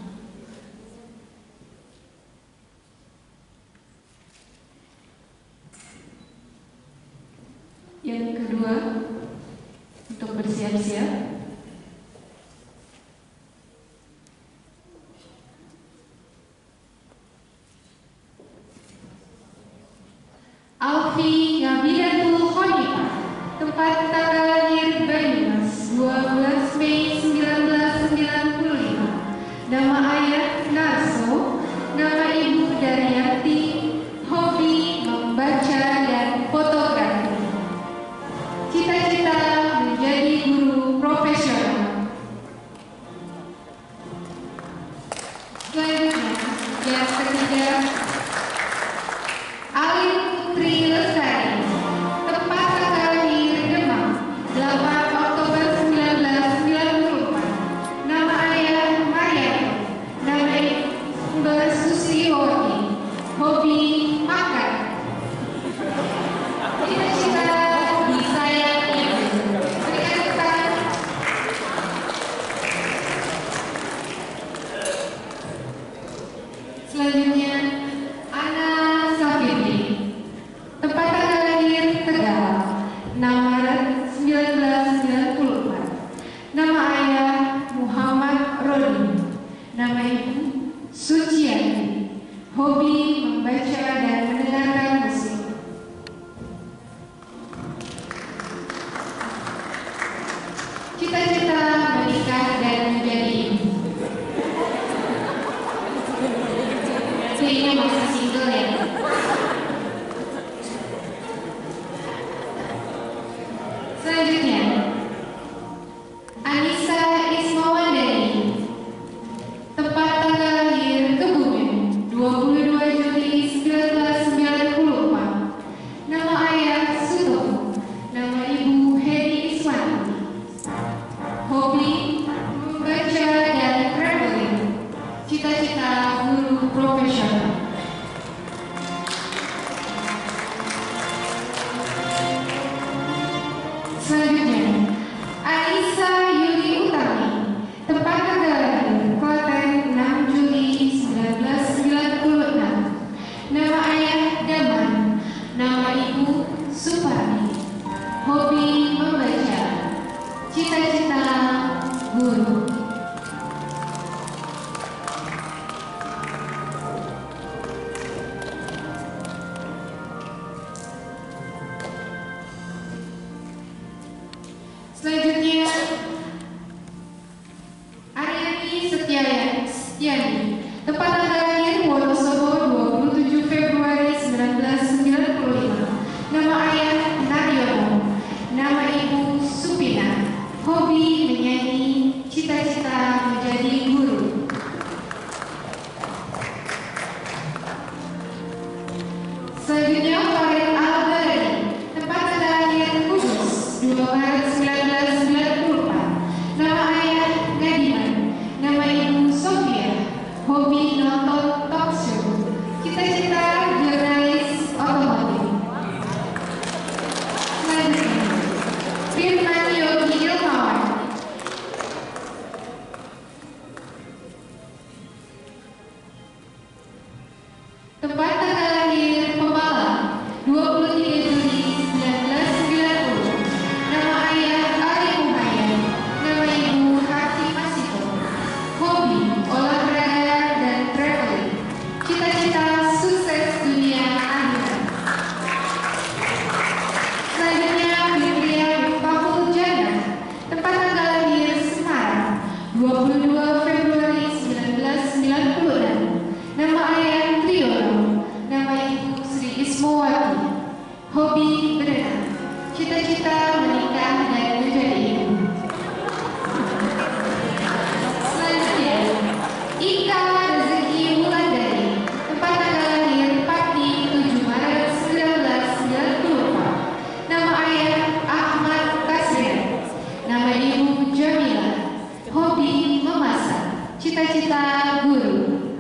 Yang kedua, untuk bersiap-siap. Alfi Ngabidatul Khonifah, tempat tanggal lahir Banyumas dua belas Mei seribu sembilan ratus sembilan puluh lima. Nama ayah Narso, nama ibu Daryati, hobi membaca dan fotografi. Cita-cita menjadi guru profesional. Selanjutnya, yang ketiga, Alin Putri Lestari, tempat tanggal lahir Demang delapan Oktober seribu sembilan ratus sembilan puluh empat. Nama ayah Mariano, nama ibu Susiwati, hobi makan. Cita-cita disayang ibu. Berikan kepada selanjutnya Ana Safitri, tempat tanggal lahir Tegal enam Maret seribu sembilan ratus sembilan puluh empat. Nama ayah Muhammad Rodi, nama ibu Suciati, hobi membaca dan mendengarkan musik. Cita-cita menikah dan menjadi ibu. Kayaknya masih single ya. Selanjutnya, Anissa Ismawandari, profesional. Selanjutnya, Aisyah Yuli Utami, tempat tanggal lahir Klaten enam Juli seribu sembilan ratus sembilan puluh enam. Nama ayah Daman, nama ibu Suparni. Hobi membaca, cita-cita guru. Selanjutnya, Aryani Setiani, Setiani, tempat tanggal lahir Wonosobo dua puluh tujuh Februari seribu sembilan ratus sembilan puluh lima. Nama ayah Naryono, nama ibu Supina. Hobi menyanyi, cita-cita menjadi guru. Selanjutnya, Farid Al-Barani, tempat tanggal lahir Kudus dua Maret seribu sembilan ratus sembilan puluh empat. Nama ayah Ngadiman, nama ibu Sofia. Hobi nonton talk show, cita-cita jurnalis otomotif. Selanjutnya, Firman Yogi Ilmawan, tempat tanggal lahir Pemalang dua puluh tiga Juli seribu sembilan ratus sembilan puluh. Nama ayah Ali Muhayyad, nama ibu Hati Masiko. Hobi olahraga dan traveling, cita-cita sukses dunia akhirat. Selanjutnya, Fitria Miftahul Jannah, tempat tanggal lahir Semarang dua puluh dua Februari seribu sembilan ratus sembilan puluh enam. Nama ayah Triyono, nama ibu Sri Ismawati. Hobi berenang, cita-cita menikah dan menjadi ibu. Selanjutnya, Ika Rezeki Wulandari, tempat tanggal lahir Pati tujuh Maret seribu sembilan ratus sembilan puluh empat. Nama ayah Ahmad Tasrian, nama ibu Jamila. Hobi memasak, cita-cita guru.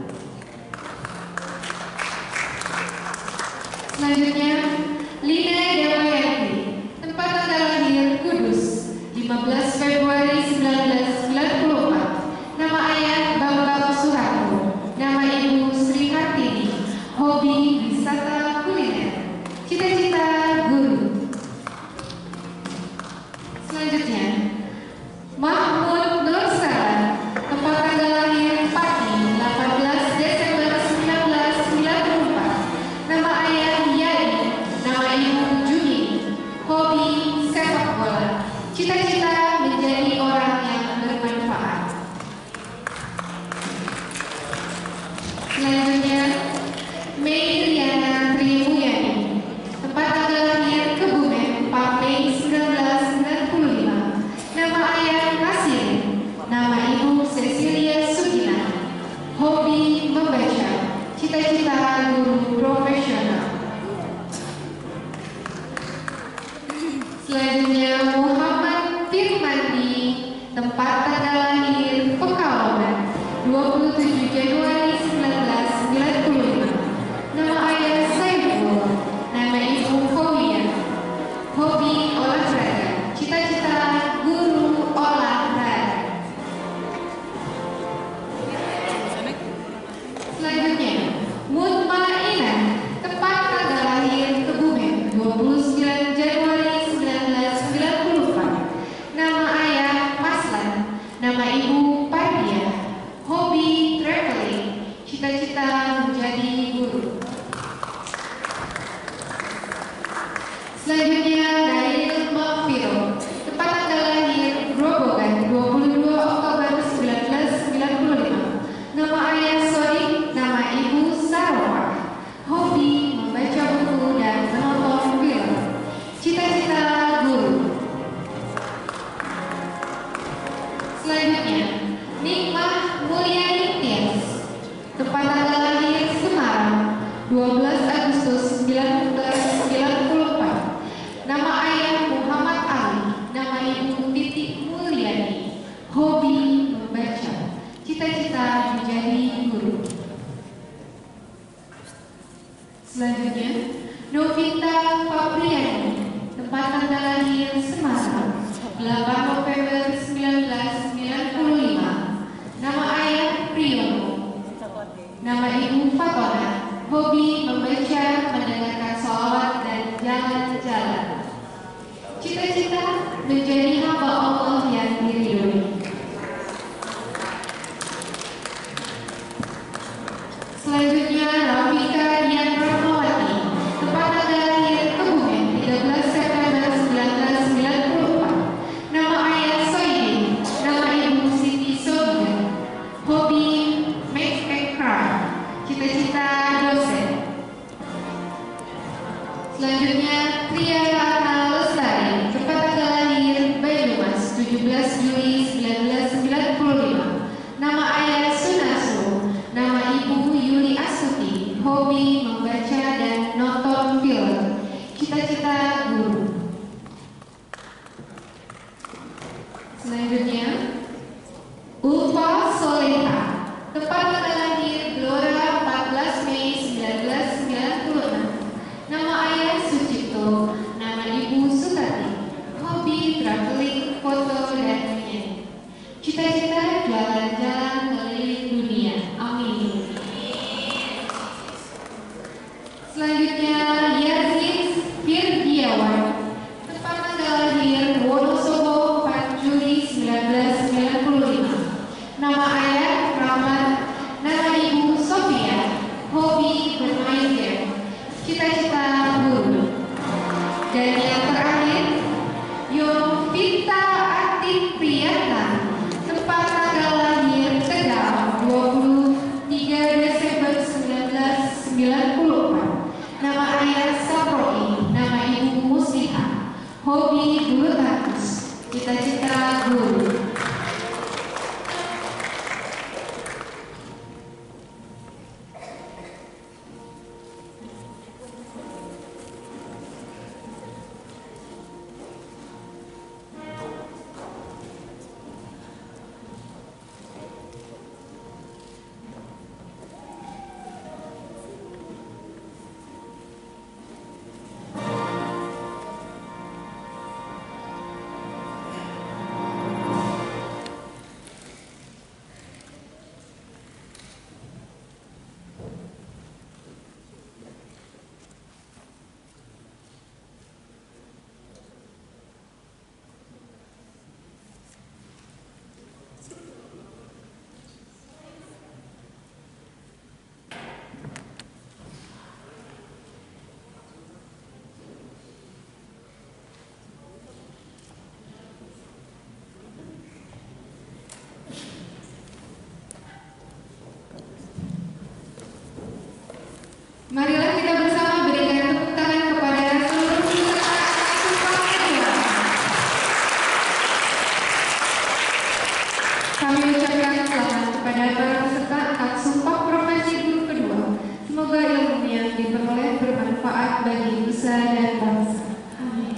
Selanjutnya, Lina Damayanti, tempat tanggal lahir Kudus lima belas Februari seribu sembilan ratus sembilan puluh empat. Nama ayah Bambang Suharto, nama ibu Sri Hartini. Hobi wisata kuliner, cita-cita guru. Selanjutnya, Mahmud Nur Salam, tempat tanggal lahir Pati delapan November seribu sembilan ratus sembilan puluh lima. Nama ayah Priyono. Nama ibu Fatona. Hobi membaca, mendengarkan sholawat dan jalan-jalan. Cita-cita menjadi hamba Allah yang diridhoi. Selanjutnya Rafika Dian Rahmawati, tempat tanggal lahir Kebumen tiga belas September seribu sembilan ratus sembilan puluh empat. Nama ayah Soidi, nama ibu Siti Sodia. Hobi make and craft. Cita-cita dosen. Selanjutnya Tria Ratna Lestari, tempat tanggal lahir Banyumas tujuh belas Juli seribu sembilan ratus sembilan puluh lima. Nama ayah Sunaso, nama ibu Yuli Astuti. Hobi membaca dan nonton film. Cita-cita guru. Selanjutnya Ulfa Soleha, tempat tanggal lahir Gelora empat belas Mei seribu sembilan ratus sembilan puluh enam. Nama ayah Sucipto, nama ibu Sutati. Hobi traveling, foto dan menyanyi. Cita-cita jalan-jalan keliling dunia. Amin. Selanjutnya Yazid Firdiawan, tempat tanggal lahir Wonosobo empat Juli seribu sembilan ratus sembilan puluh lima. Nama ayah Rahmat, nama ibu Sofia. Hobi bermain game. Cita-cita guru. Dan yang terakhir Yovita Atin Priyata, tempat tanggal lahir Tegal dua puluh tiga Desember seribu sembilan ratus sembilan puluh empat. Nama ayah Saproi, nama ibu Musliha. Hobi bulu tangkis. Cita-cita guru. Marilah kita bersama berikan tepuk tangan kepada seluruh peserta Sumpah Kedua. Kami ucapkan selamat kepada para peserta angkat Sumpah Profesi Guru Kedua. Semoga ilmu yang diperoleh bermanfaat bagi nusa dan bangsa. Amin.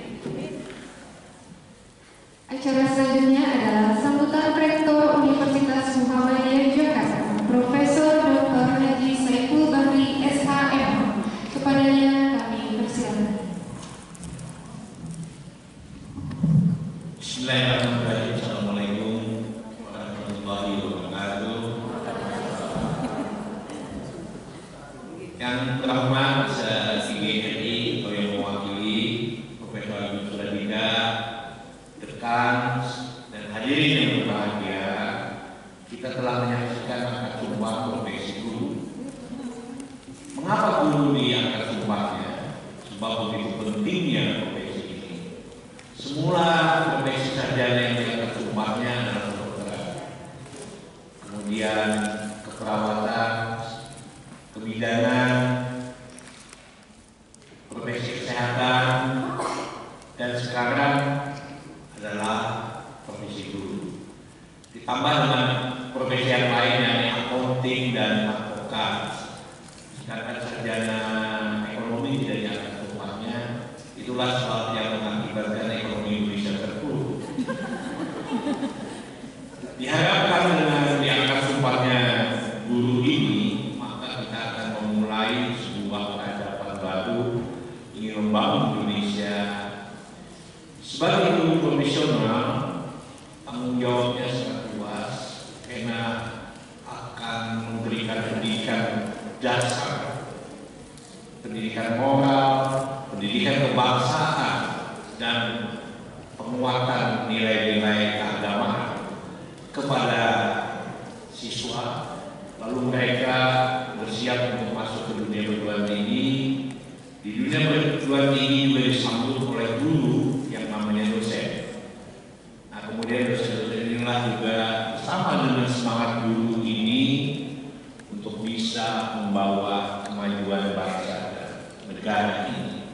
Acara selanjutnya adalah sambutan Rektor Universitas Muhammadiyah Jakarta, Profesor Doktor Haji Saiful Bahri S H M H. Kepadanya kami persilakan. Bismillahirrahmanirrahim. Assalamualaikum warahmatullahi wabarakatuh. Yang terhormat saya G R I atau yang mewakili Profesor Agus Radika, dekan dan hadirin yang berbahagia, kita telah menyaksikan angkat sumpah profesi guru. Mengapa guru diangkat sumpahnya? Sebab begitu pentingnya profesi ini. Semula profesi sarjana yang diangkat sumpahnya adalah kedokteran, kemudian keperawatan, kebidanan, profesi kesehatan, dan sekarang adalah profesi guru. Ditambah dengan profesi yang lain yang accounting dan advokat. Sedangkan sarjana ekonomi tidak diangkat sumpahnya. Itulah sebab yang mengakibatkan ekonomi Indonesia terpuruk. Diharapkan dengan diangkat sumpahnya guru ini, maka kita akan memulai sebuah peradaban baru ingin membangun Indonesia sebagai guru profesional. pendidikan dasar, pendidikan moral, pendidikan kebangsaan, dan penguatan nilai-nilai keagamaan kepada siswa, lalu mereka bersiap untuk masuk ke dunia perguruan tinggi. Di dunia perguruan tinggi juga disambut oleh guru yang namanya dosen. Nah, kemudian dosen-dosen inilah juga sama dengan semangat guru ini untuk bisa membawa kemajuan bangsa dan negara ini.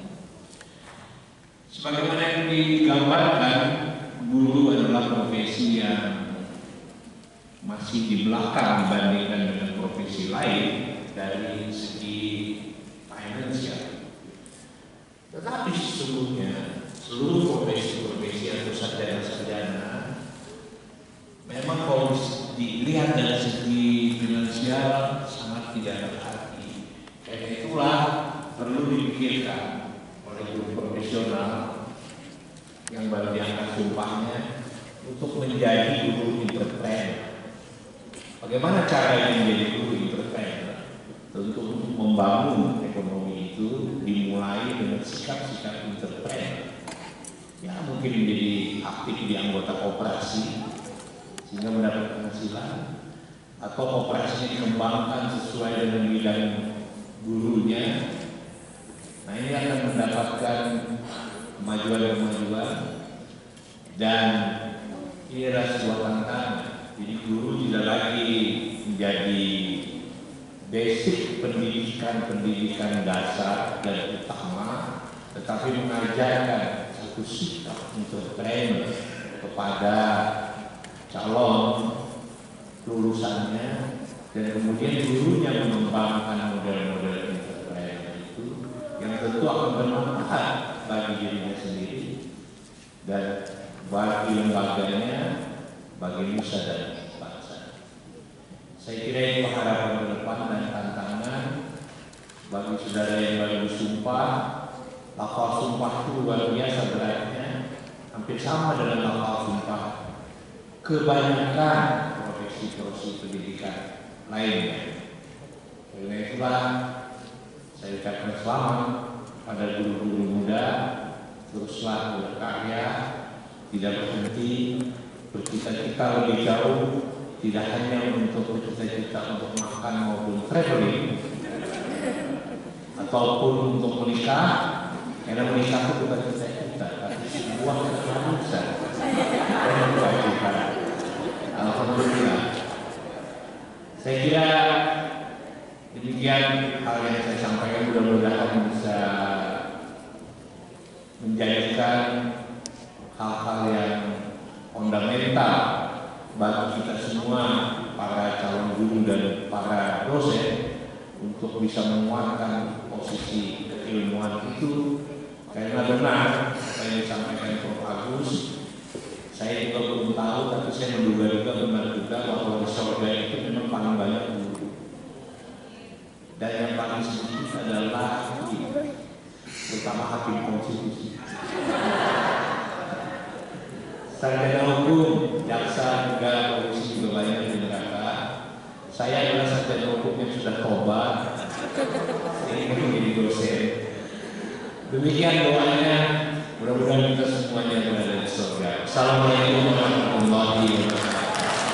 Sebagaimana yang digambarkan, guru adalah profesi yang masih di belakang dibandingkan dengan profesi lain dari segi finansial. Tetapi sesungguhnya seluruh profesi-profesi atau sarjana-sarjana memang kalau dilihat dari segi finansial sangat tidak berarti. Karena itulah perlu dipikirkan oleh guru profesional yang baru diangkat sumpahnya untuk menjadi guru entrepreneur. Bagaimana caranya menjadi guru entrepreneur? Tentu untuk membangun ekonomi itu dimulai dengan sikap-sikap entrepreneur. Ya, mungkin menjadi aktif di anggota koperasi sehingga mendapat penghasilan, atau koperasinya dikembangkan sesuai dengan bidang gurunya. Nah, ini akan mendapatkan kemajuan-kemajuan, dan ini adalah sebuah tantangan. Jadi guru tidak lagi menjadi basic pendidikan-pendidikan dasar dan utama, tetapi mengajarkan satu sikap entrepreneur kepada calon lulusannya, dan kemudian gurunya mengembangkan model-model entrepreneur itu yang tentu akan bermanfaat bagi dirinya sendiri dan bagi lembaganya, bagi nusa dan bangsa. Saya kira itu harapan ke depan dan tantangan bagi saudara yang baru bersumpah. Lafal sumpah itu luar biasa beratnya, hampir sama dengan lafal sumpah kebanyakan profesi-profesi pendidikan lainnya. Karena itulah saya ucapkan selamat pada guru-guru muda, teruslah berkarya, tidak berhenti, bercita-cita lebih jauh, tidak hanya untuk bercita-cita untuk makan maupun traveling, ataupun untuk menikah, karena menikah itu bukan cita-cita, tapi sebuah keharusan dan kewajiban. Alhamdulillah. Saya kira demikian hal yang saya sampaikan, mudah-mudahan bisa menjadikan hal-hal yang fundamental bagi kita semua, para calon guru dan para dosen, untuk bisa menguatkan posisi keilmuan itu. Karena benar apa yang disampaikan Prof Agus, saya juga belum tahu, tapi saya menduga juga benar juga bahwa di surga itu memang paling banyak guru, dan yang paling sedikit adalah hakim, terutama hakim konstitusi. Sarjana hukum, jaksa, juga polisi juga banyak di neraka. Saya adalah sarjana hukum yang sudah tobat, ini mungkin jadi dosen. Demikian doanya, mudah-mudahan kita semuanya berada di surga. Assalamualaikum warahmatullahi wabarakatuh.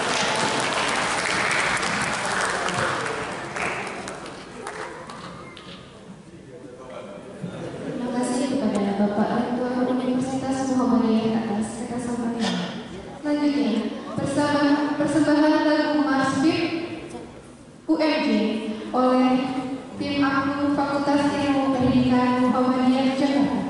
Terima kasih kepada Bapak Rektor Universitas Muhammadiyah atas kata sampainya. Selanjutnya, persembahan, persembahan lagu Mars B I P U M J oleh tim Akun Fakultas Ilmu Pendidikan Muhammadiyah Jakarta.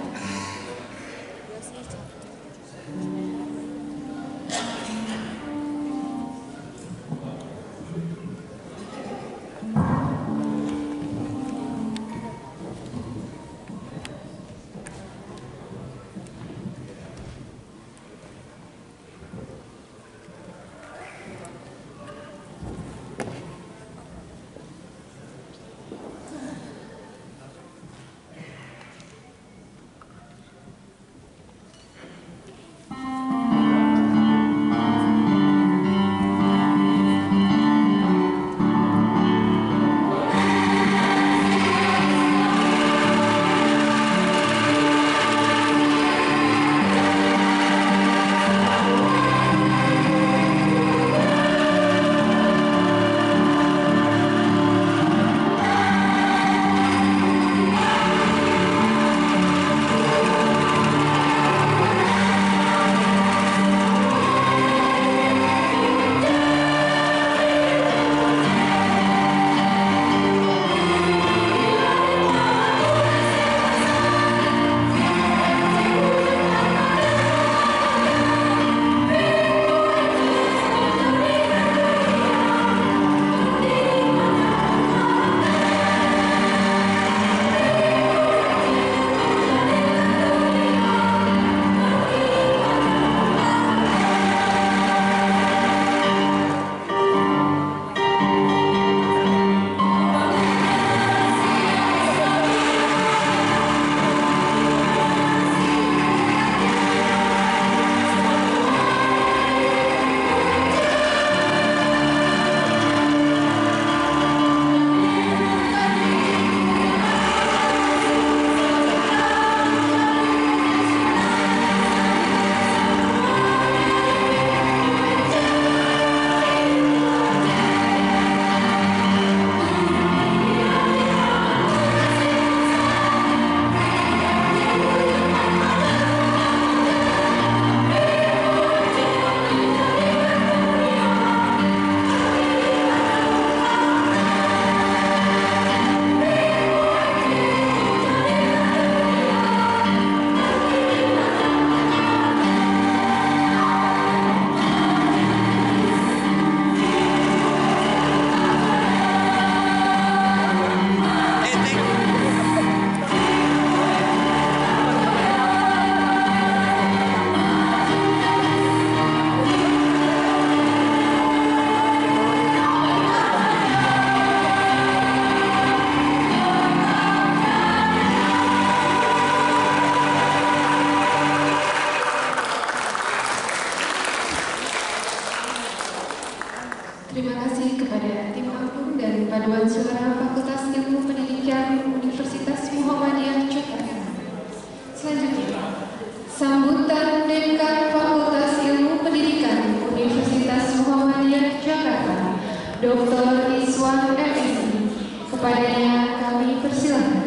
Paduan Suara Fakultas Ilmu Pendidikan Universitas Muhammadiyah Jakarta. Selanjutnya, sambutan Dekan Fakultas Ilmu Pendidikan Universitas Muhammadiyah Jakarta, Doktor Iswan M Si. Kepadanya kami persilakan.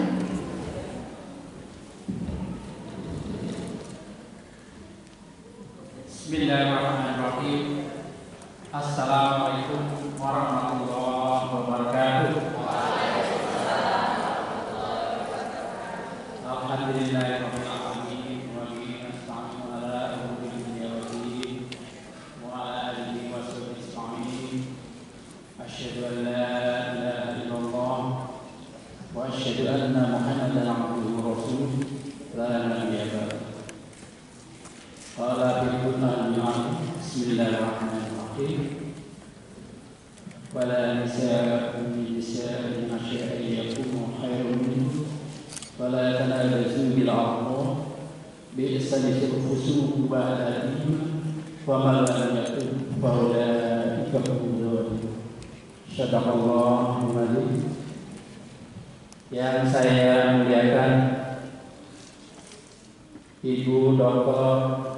Bismillahirrahmanirrahim. Assalamualaikum warahmatullahi wabarakatuh. Alhamdulillahirabbil alamin wa bihi nasta'inu ala umuri dunya wa din wa ala alihi wa sahbihi ajma'in. Asyhadu an la ilaha illallah wa asyhadu anna Muhammadan abduhu wa rasuluh la nabiyya ba'dahu. Qala bil Qur'an bismillahirrahmanirrahim. Wala nisa'un min nisa'in asya'in yakumu khairun minhu wala tanabazu bil 'amr bi'sal fusuq ba'da iman wa man lam yakun fa ulaika humul zalimun. Sadaqallahu alazim. Yang saya muliakan Ibu Doktor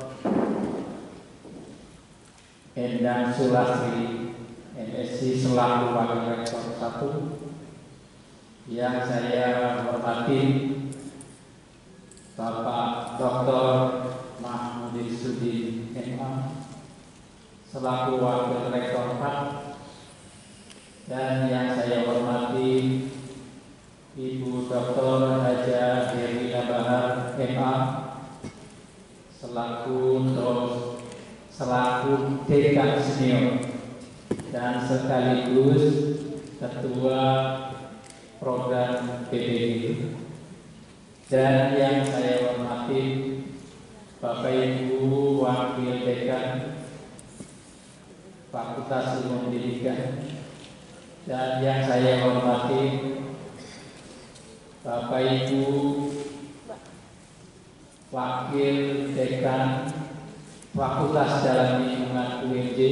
Endang Sulastri M Si selaku Wakil Rektor satu, yang saya hormati Bapak Doktor Mahmudin Sudin M A selaku Wakil Rektor empat, dan yang saya hormati Ibu Doktor Haja Herina Bahar M A selaku selaku dekan senior dan sekaligus ketua program P B G, dan yang saya hormati Bapak Ibu Wakil Dekan Fakultas Ilmu Pendidikan, dan yang saya hormati Bapak Ibu Wakil Dekan Fakultas Dalam Lingkungan U N J,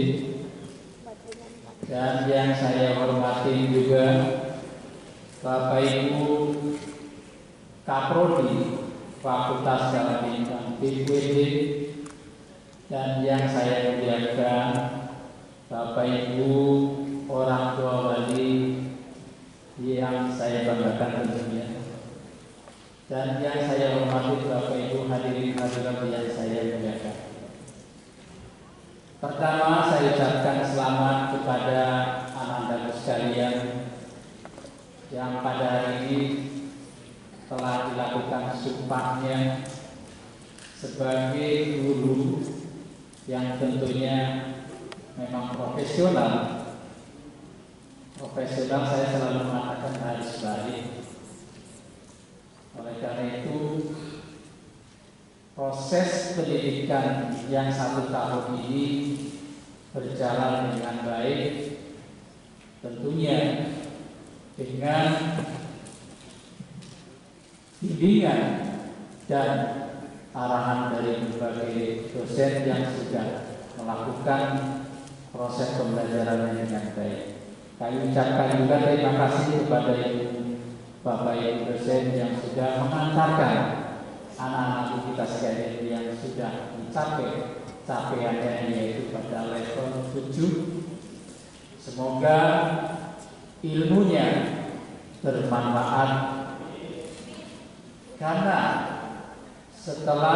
dan yang saya hormati juga Bapak Ibu Kaprodi Fakultas Dalam Lingkungan U N J, dan yang saya muliakan Bapak Ibu orang tua wali yang saya banggakan tentunya, dan yang saya hormati Bapak Ibu hadirin hadirat yang saya muliakan. Pertama, saya ucapkan selamat kepada anak-anak sekalian yang pada hari ini telah dilakukan sumpahnya sebagai guru yang tentunya memang profesional. Profesional saya selalu mengatakan harus baik. Oleh karena itu, proses pendidikan yang satu tahun ini berjalan dengan baik, tentunya dengan bimbingan dan arahan dari berbagai dosen yang sudah melakukan proses pembelajaran dengan baik. Kami ucapkan juga terima kasih kepada Ibu Bapak Ibu dosen yang sudah mengantarkan anak-anak kita sekalian yang sudah mencapai capaiannya, yaitu pada level tujuh. Semoga ilmunya bermanfaat, karena setelah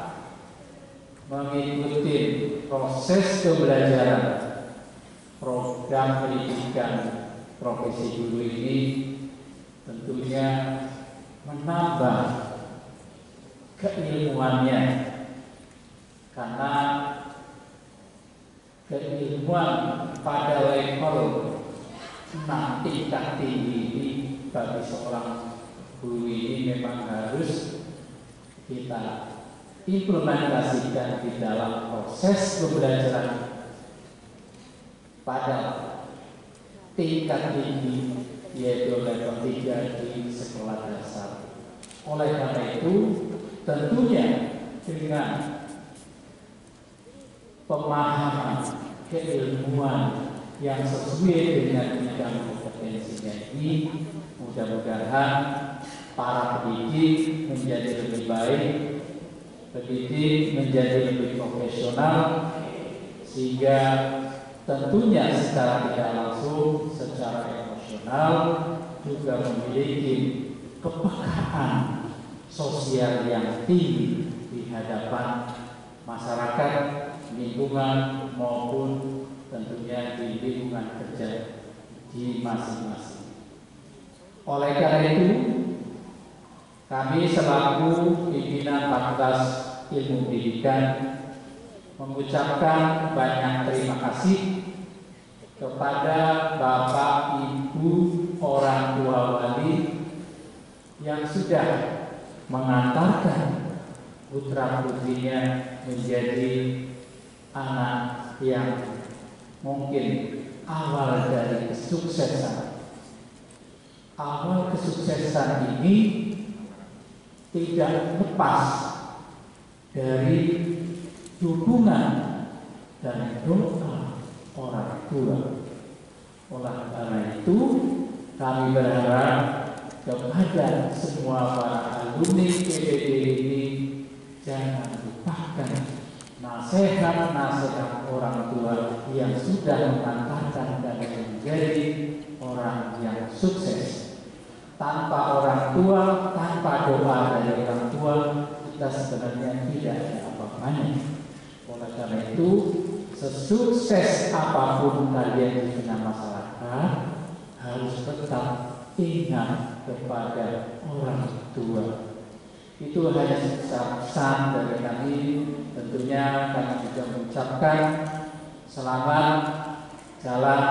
mengikuti proses pembelajaran program pendidikan profesi guru ini, tentunya menambah keilmuannya, karena keilmuan pada level enam tingkat tinggi ini bagi seorang guru ini memang harus kita implementasikan di dalam proses pembelajaran pada tingkat tinggi, yaitu level tiga di sekolah dasar. Oleh karena itu, tentunya dengan pemahaman keilmuan yang sesuai dengan memegang kompetensinya ini, mudah-mudahan para pendidik menjadi lebih baik, pendidik menjadi lebih profesional, sehingga tentunya secara tidak langsung, secara emosional juga memiliki kepekaan sosial yang tinggi di hadapan masyarakat, lingkungan maupun tentunya di lingkungan kerja di masing-masing. Oleh karena itu, kami selaku pimpinan Fakultas Ilmu Pendidikan mengucapkan banyak terima kasih kepada Bapak Ibu orang tua wali yang sudah mengantarkan putra putrinya menjadi anak yang mungkin awal dari kesuksesan. Awal kesuksesan ini tidak lepas dari dukungan dan doa orang tua. Oleh karena itu, kami berharap kepada semua para alumni P P D ini jangan lupakan nasihat-nasihat orang tua yang sudah mengantarkan dan menjadi orang yang sukses. Tanpa orang tua, tanpa doa dari orang tua, kita sebenarnya tidak ada apa-apanya. Oleh karena itu, sesukses apapun kalian di tengah masyarakat, harus tetap ingat kepada orang tua. Itu hanya pesan dari kami. Tentunya kami juga mengucapkan selamat jalan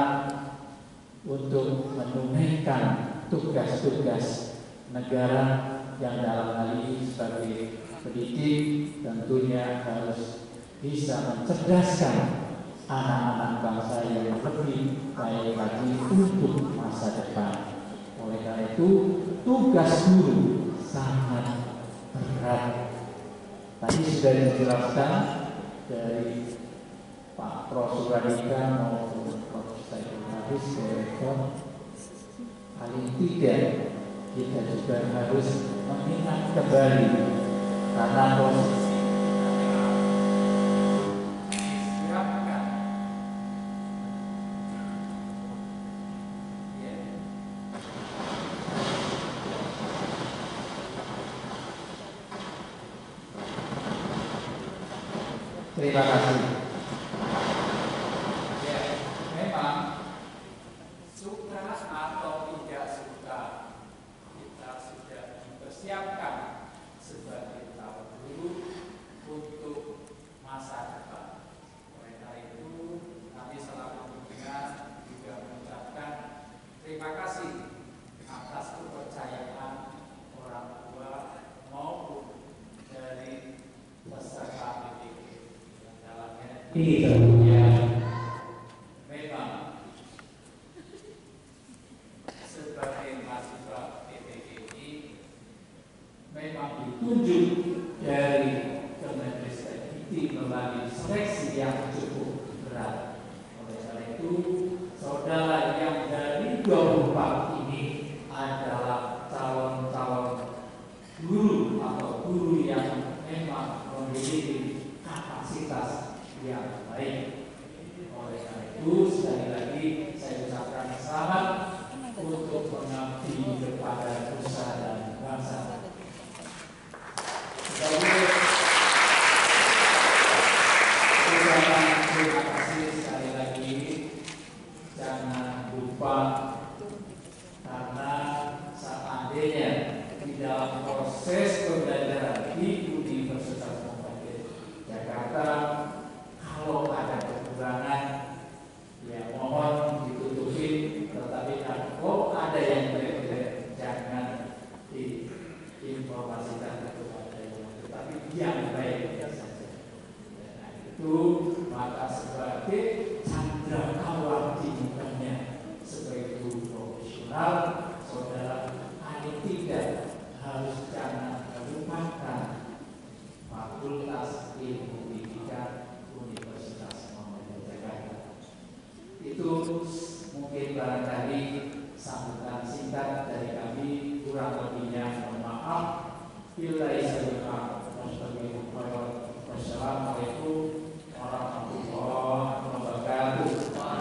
untuk menunaikan tugas-tugas negara yang dalam hal ini sebagai pendidik tentunya harus bisa mencerdaskan anak-anak bangsa yang lebih baik lagi untuk masa depan. Oleh karena itu, tugas guru sangat berat. Tadi sudah dijelaskan dari Pak Profesor Radika maupun Profesor Haris Direktur. Paling tidak kita juga harus mengingat kembali karena proses terima kasih. Ya, memang suka atau tidak suka kita sudah dipersiapkan sebagai calon guru untuk masa depan. Oleh karena itu, kami selaku pimpinan juga mengucapkan terima kasih atas kepercayaan orang tua maupun dari peserta didik. Ini tentunya memang sebagai mahasiswa P P D ini memang ditunjuk dari Kemenristek melalui seleksi yang cukup berat. Oleh karena itu, saudara yang dari dua puluh empat ini adalah calon-calon guru atau guru yang memang memiliki kapasitas yang baik. Oleh karena itu, sekali lagi saya ucapkan selamat untuk mengabdi kepada nusa dan bangsa. Ucapan terima kasih sekali lagi. Jangan lupa karena seandainya di dalam proses pembelajaran di Universitas Muhammadiyah Jakarta kalau ada kekurangan, ya mohon ditutupin. Tetapi kalau ada yang berbeda, jangan diinformasikan kepada yang, tetapi yang baik saja. Dan itu maka sebagai candrakawat dimukanya sebagai guru profesional, saudara paling tidak harus jangan melupakan Fakultas Ilmu Pendidikan Universitas Muhammadiyah Jakarta. Itu mungkin barangkali Wassalamualaikum warahmatullahi wabarakatuh.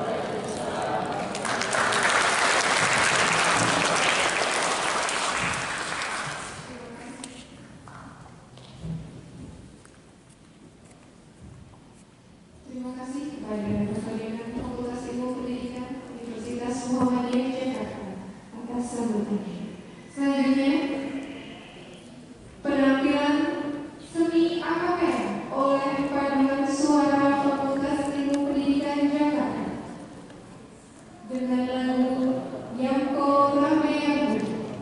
Terima kasih kepada Dekan Fakultas Ilmu Pendidikan Universitas Muhammadiyah Jakarta atas sambutannya. Selanjutnya, penampilan seni akapela oleh paduan suara Fakultas Ilmu Pendidikan Jakarta dengan lagu Yamko Rameyabu.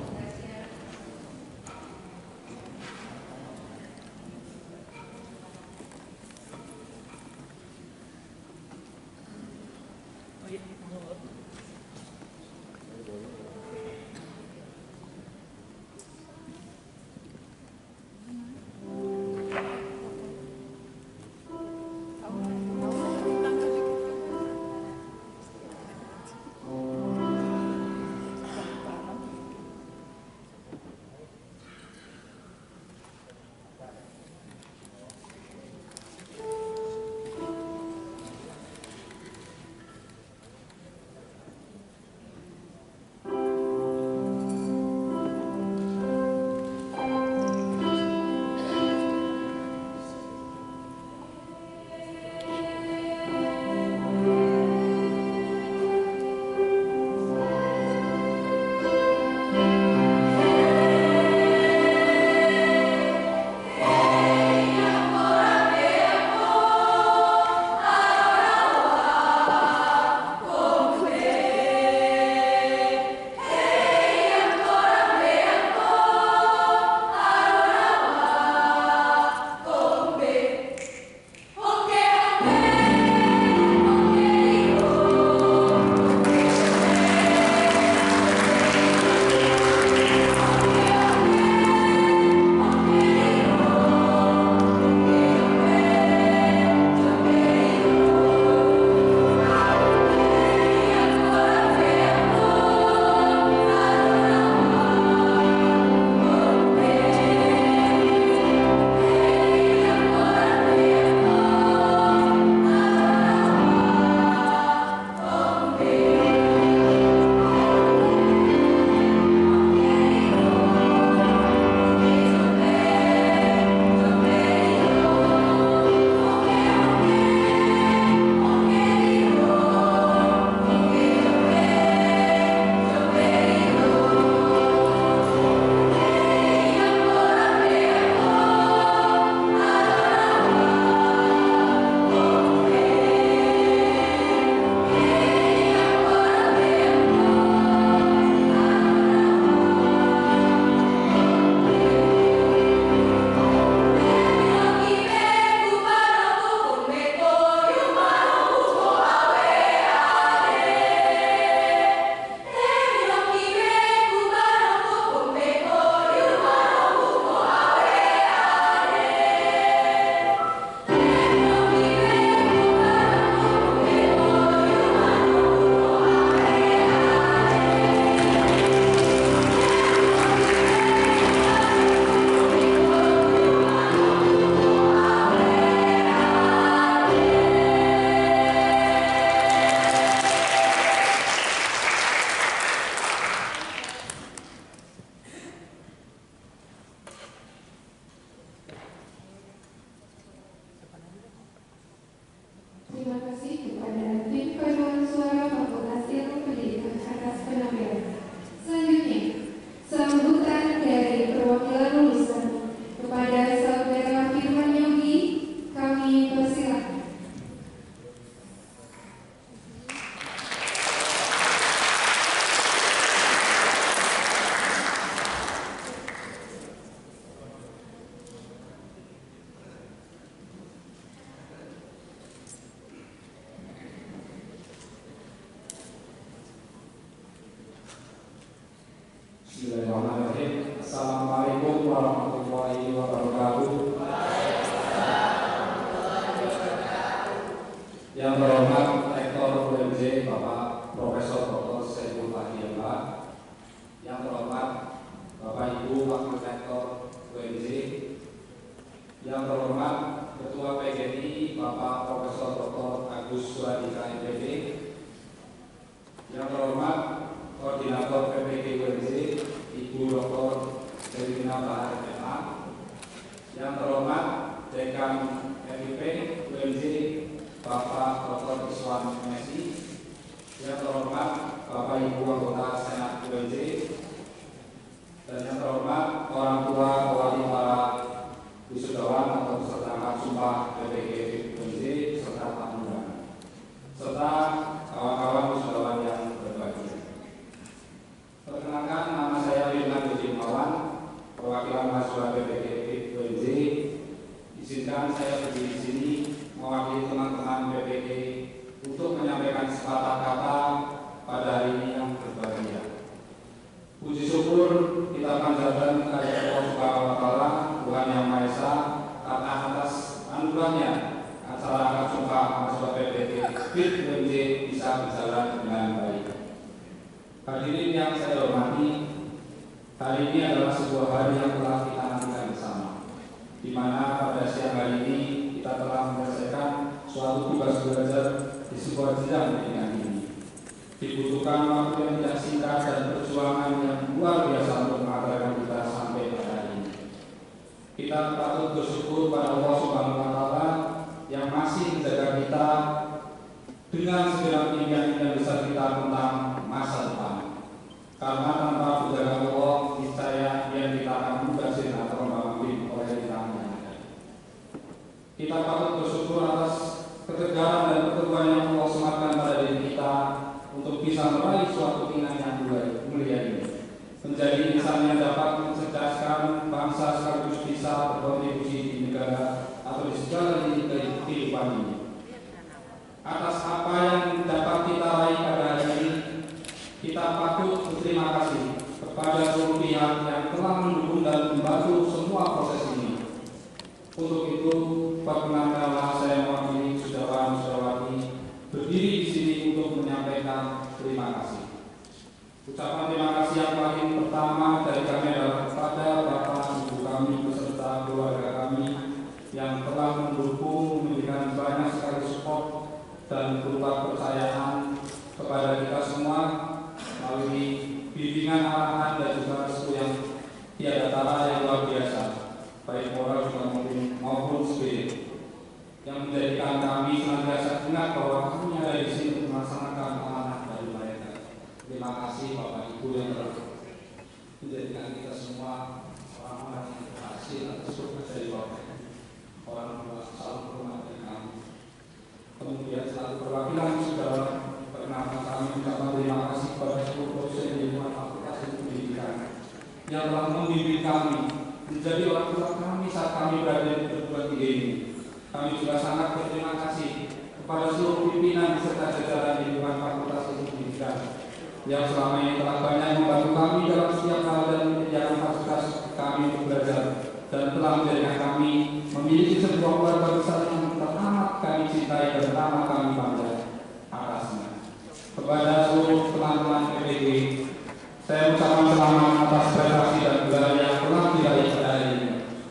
Terima kasih kepada tim paduan suara Fakultas Ilmu Pendidikan atas penampilan. Selanjutnya, sambutan dari perwakilan lulusan kepada Saudara Firman Yogi, kami persilakan. Bismillahirrahmanirrahim. Assalamualaikum warahmatullahi wabarakatuh. Yang terhormat Rektor U M J Bapak Profesor Doktor Saiful Fahiyallah, yang terhormat Bapak Ibu Wakil Rektor U M J Hadirin yang saya hormati, hari ini adalah sebuah hari yang telah kita nantikan bersama, di mana pada siang hari ini kita telah menyelesaikan suatu tugas belajar di sebuah jenjang pendidikan ini. Dibutuhkan waktu yang tidak singkat dan perjuangan yang luar biasa untuk mengantarkan kita sampai pada hari ini. Kita patut bersyukur pada Allah Subhanahu wa Ta'ala yang masih menjaga kita dengan segala impian-impian besar kita tentang masa depan. Karena tanpa perjalanan Allah, niscaya yang kita akan mubazir atau membangun oleh kita yang ada. Kita patut bersyukur atas ketegaran dan keteguhan yang Allah sematkan pada diri kita untuk bisa meraih suatu keinginan yang mulia ini, menjadi insan yang dapat mencerdaskan bangsa sekaligus bisa berkontribusi di negara atau di segala lini kehidupan ini. Atas apa yang dapat kita raih pada hari ini, kita patut berterima kasih kepada seluruh pihak yang telah mendukung dan membantu semua proses ini. Untuk itu, perkenankanlah saya mewakili saudara-saudari berdiri di sini untuk menyampaikan terima kasih. Ucapan terima kasih yang paling pertama dari kami adalah kepada Bapak Ibu kami beserta keluarga kami yang telah mendukung, memberikan banyak sekali support dan berupa kepercayaan kepada kita semua melalui bimbingan arahan dan juga restu yang tiada tara yang luar biasa, baik moral juga maupun spirit, yang menjadikan kami senantiasa ingat bahwa kami ada di sini untuk melaksanakan amanah dari mereka. Terima kasih Bapak Ibu yang telah menjadikan kita semua orang-orang yang berhasil atas sukses dari Bapak. Orang tua selalu berhormat dari kami. Kemudian selalu perwakilan saudara, perkenalkan kami mengucapkan terima kasih kepada seluruh dosen di lingkungan Fakultas Ilmu Pendidikan yang telah membimbing kami menjadi orang tua kami saat kami berada di perguruan tinggi ini. Kami juga sangat berterima kasih kepada seluruh pimpinan beserta jajaran di lingkungan Fakultas Ilmu Pendidikan yang selama ini telah banyak membantu kami dalam setiap hal dan menyediakan fasilitas kami untuk belajar dan telah menjadikan kami memiliki sebuah keluarga besar yang teramat kami cintai dan teramat kami bangga atasnya. Kepada seluruh teman-teman P P G, saya ucapkan selamat atas prestasi dan gelar yang telah diraih pada hari ini.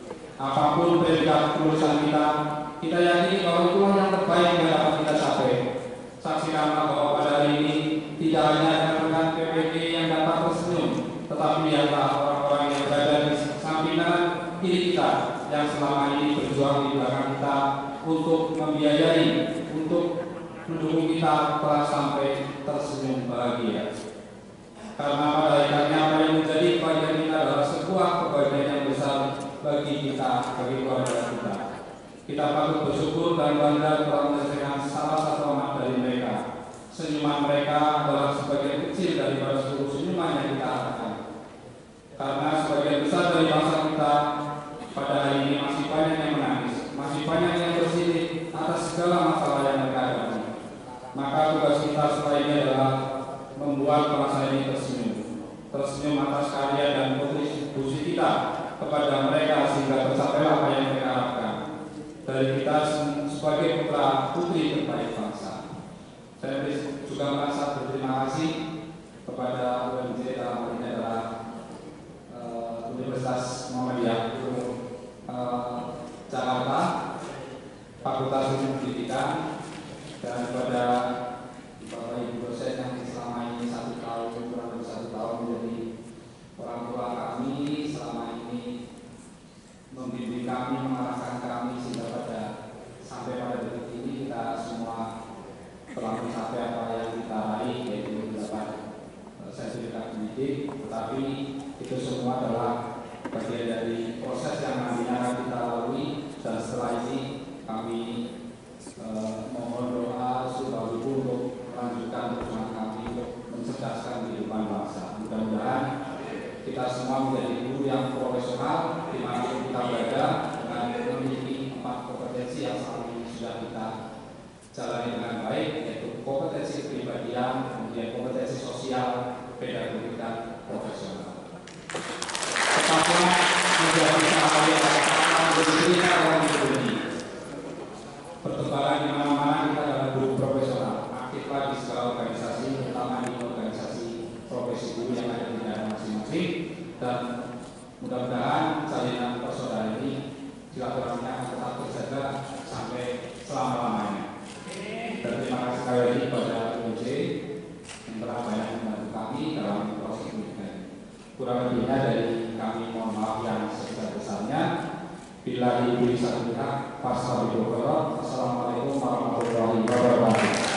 Apapun predikat penulisan kita, kita yakini bahwa itulah yang terbaik yang dapat kita capai. Saksikanlah bahwa pada hari ini tidak hanya rekan P P G yang dapat tersenyum, tetapi lihatlah orang-orang yang berada di samping kanan kiri kita yang selama ini berjuang di belakang kita untuk membiayai, untuk mendukung kita telah sampai tersenyum bahagia. Karena pada akhirnya apa yang menjadi kebahagiaan kita adalah sebuah kebahagiaan yang besar bagi kita, bagi keluarga kita. Kita patut bersyukur dan bangga telah menyelesaikan salah satu amat dari mereka. Senyuman mereka adalah sebagian kecil daripada seluruh senyuman yang kita harapkan. Karena sebagian besar dari bangsa kita pada hari ini masih banyak yang menangis, masih banyak yang bersedih atas segala masalah yang mereka hadapi. Maka tugas kita setelah ini adalah membuat bangsa ini tersenyum, tersenyum atas karya dan kontribusi kita kepada mereka sehingga tercapai apa yang mereka harapkan dari kita sebagai putra putri terbaik bangsa. Saya juga merasa berterima kasih kepada U M J dalam hal ini adalah uh, Universitas Muhammadiyah uh, Jakarta, Fakultas Ilmu Pendidikan, dan kepada Bapak Ibu dosen yang selama ini satu tahun, kurang lebih satu tahun menjadi orang tua kami, selama ini membimbing kami, mengarahkan kami sehingga pada sampai pada detik ini kita semua telah mencapai apa yang kita raih, yaitu mendapat sertifikat pendidik. Tetapi itu semua adalah bagian dari proses yang nantinya akan kita lalui, dan setelah ini kami eh, mohon doa supaya Ibu untuk melanjutkan perjuangan kami untuk mencerdaskan kehidupan bangsa. Mudah-mudahan kita semua menjadi guru yang profesional di mana kita berada dengan memiliki empat kompetensi yang selama ini sudah kita jalani dengan baik, yaitu kompetensi kepribadian, kemudian kompetensi sosial, pedagogik dan profesional. Tetaplah menjadi sahabat yang akan bercerita dalam hidup ini. Perkembangan di mana-mana kita adalah guru profesional, aktiflah di segala organisasi, terutama di organisasi profesional. Mudah-mudahan salinan persaudaraan ini silaturahmi akan tetap terjaga sampai selama-lamanya. Dan terima kasih sekali lagi kepada U J yang telah banyak membantu kami dalam proses pendidikan. Kurang lebihnya dari kami mohon maaf yang sebesar-besarnya. Bila diberi satu pihak, Assalamualaikum warahmatullahi wabarakatuh.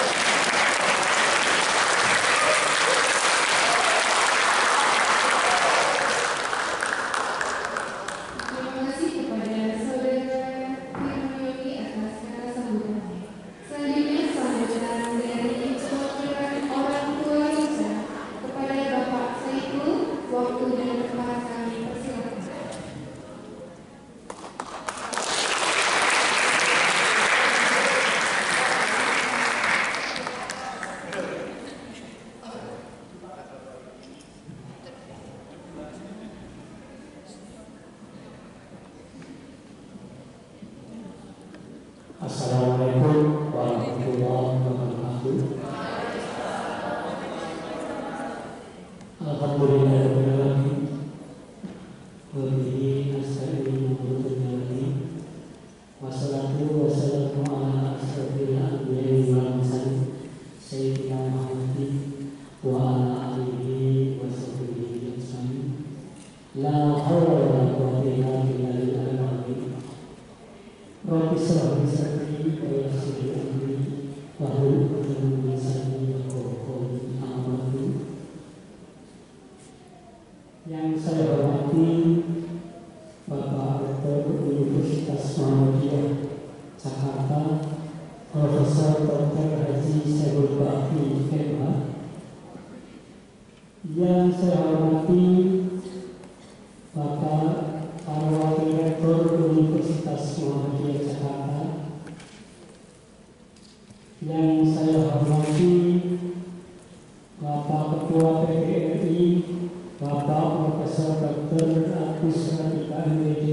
Assalamualaikum warahmatullahi wabarakatuh. Alhamdulillahirrahmanirrahim. Wabihi nasta'inu billahi wassalatu wassalamu ala asyrofil anbiya'i wal mursalin sayyidina Muhammadin wa ala alihi wa sahbihi ajma'in. La haula wa la quwwata illa billahil aliyyil azim. Rabbi shrah li sadri wa yassir li amri wahlul 'uqdatam min lisani yafqahu qawli. Amma ba'du. Yang saya hormati Bapak Rektor Universitas Muhammadiyah Jakarta, Profesor Doktor Haji Syahrul Bakti M H. Yang saya hormati Bapak para Wakil Rektor Universitas Muhammadiyah Jakarta, yang saya hormati Bapak Ketua P P R I, Bapak Profesor Doktor Agus Rafiqa M D,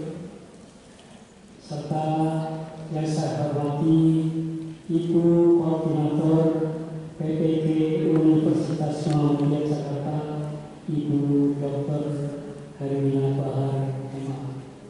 serta yang saya hormati Ibu Koordinator P P G Universitas Muhammadiyah Jakarta, Ibu Doktor Hermina Bahar M A.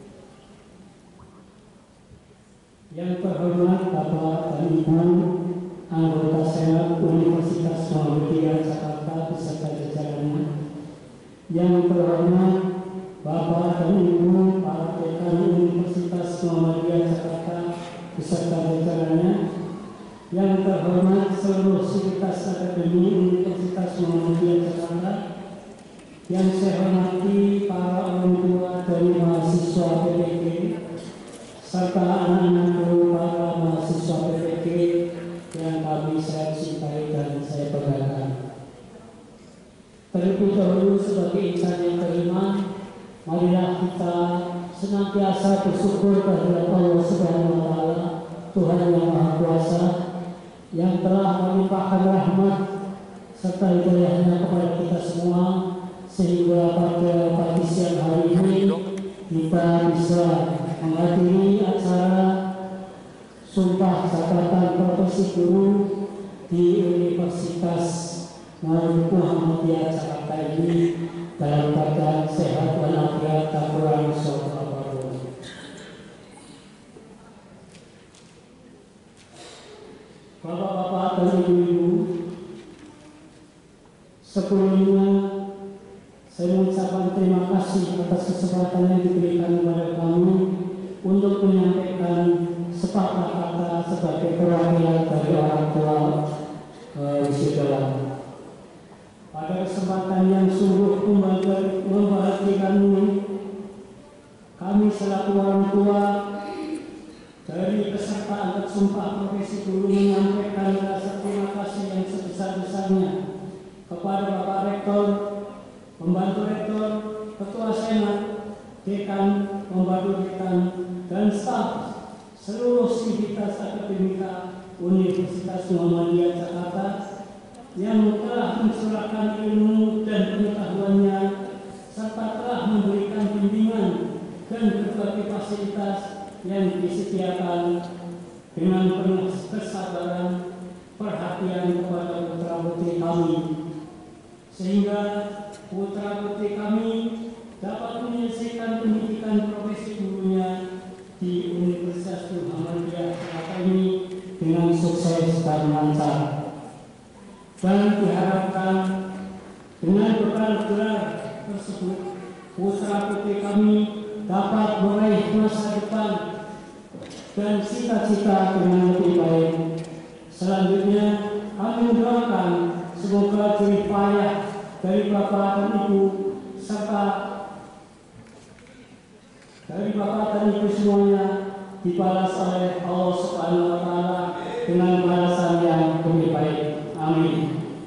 Yang terhormat Bapak dan Ibu anggota Senat Universitas Muhammadiyah Jakarta beserta jajarannya. Yang terhormat Bapak dan Ibu para dekan Universitas Muhammadiyah Jakarta beserta jajarannya. Yang terhormat seluruh sivitas akademi Universitas Muhammadiyah Jakarta. Yang saya hormati para orang tua dari mahasiswa P P G serta anak-anak para mahasiswa P P G yang kami saya cintai dan saya banggakan. Terlebih dahulu sebagai insan yang beriman, marilah kita senantiasa bersyukur kepada Allah Subhanahu wa Ta'ala, Tuhan yang Maha Kuasa, yang telah melimpahkan rahmat serta hidayahnya kepada kita semua, sehingga pada pagi siang hari ini kita bisa menghadiri acara Sumpah Jabatan Profesi Guru di Universitas Muhammadiyah Jakarta ini dalam keadaan sehat walafiat tak kurang suatu apapun. Bapak-bapak dan ibu-ibu, sebelumnya saya mengucapkan terima kasih atas kesempatan yang diberikan kepada kami untuk menyampaikan sepatah kata sebagai perwakilan dari orang tua wisudawan. Pada kesempatan yang sungguh membahagiakan ini, kami selaku orang tua dari peserta angkat sumpah profesi guru menyampaikan rasa terima kasih yang sebesar-besarnya kepada Bapak Rektor, Pembantu Rektor, Ketua Senat, Dekan, Pembantu Dekan, dan staf seluruh sivitas akademika Universitas Muhammadiyah Jakarta yang telah mencurahkan ilmu dan pengetahuannya serta telah memberikan bimbingan dan berbagai fasilitas yang disediakan dengan penuh kesabaran, perhatian kepada putra-putri kami, sehingga putra-putri kami dapat menyelesaikan pendidikan profesi gurunya di Universitas Muhammadiyah Jakarta ini dengan sukses dan lancar. Dan diharapkan dengan gelar-gelar tersebut putra-putri kami dapat meraih masa depan dan cita-cita dengan lebih baik. Selanjutnya kami mendoakan semoga jerih payah dari Bapak dan Ibu serta dari Bapak dan Ibu semuanya dibalas oleh Allah Subhanahu wa Ta'ala dengan balasan yang lebih baik. Amin.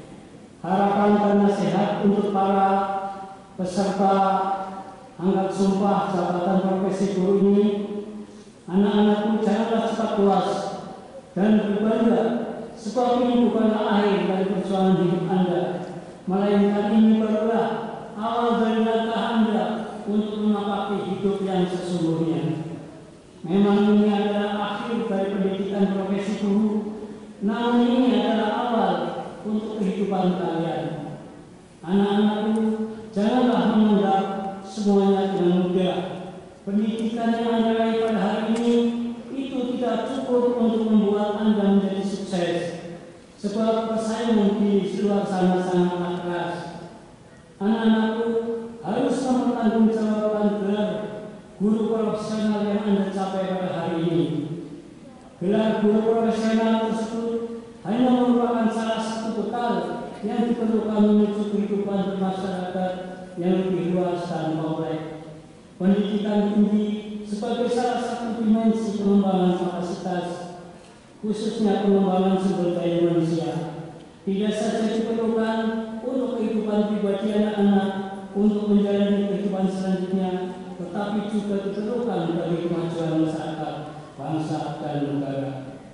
Harapan dan nasihat untuk para peserta angkat sumpah jabatan profesi guru ini, anak-anakku janganlah cepat puas dan berbangga, sebab ini bukanlah akhir dari perjuangan hidup Anda, melainkan ini barulah awal dari langkah Anda untuk menapaki hidup yang sesungguhnya. Memang ini adalah akhir dari pendidikan profesi guru, namun ini adalah awal untuk kehidupan kalian. Anak-anakku, janganlah menganggap semuanya dengan mudah. Pendidikan yang Anda raih pada hari ini itu tidak cukup untuk membuat Anda menjadi sukses, sebab persaingan di luar sana sangat keras. Anak-anakku harus mempertanggungjawabkan gelar guru profesional yang Anda capai pada hari ini. Gelar guru profesional tersebut hanya merupakan salah satu bekal yang diperlukan menuju kehidupan bermasyarakat yang lebih luas dan kompleks. Pendidikan tinggi sebagai salah satu dimensi pengembangan kapasitas, khususnya pengembangan sumber daya manusia, tidak saja diperlukan untuk kehidupan pribadi anak-anak untuk menjalani kehidupan selanjutnya, tetapi juga diperlukan bagi kemajuan masyarakat, bangsa, dan negara.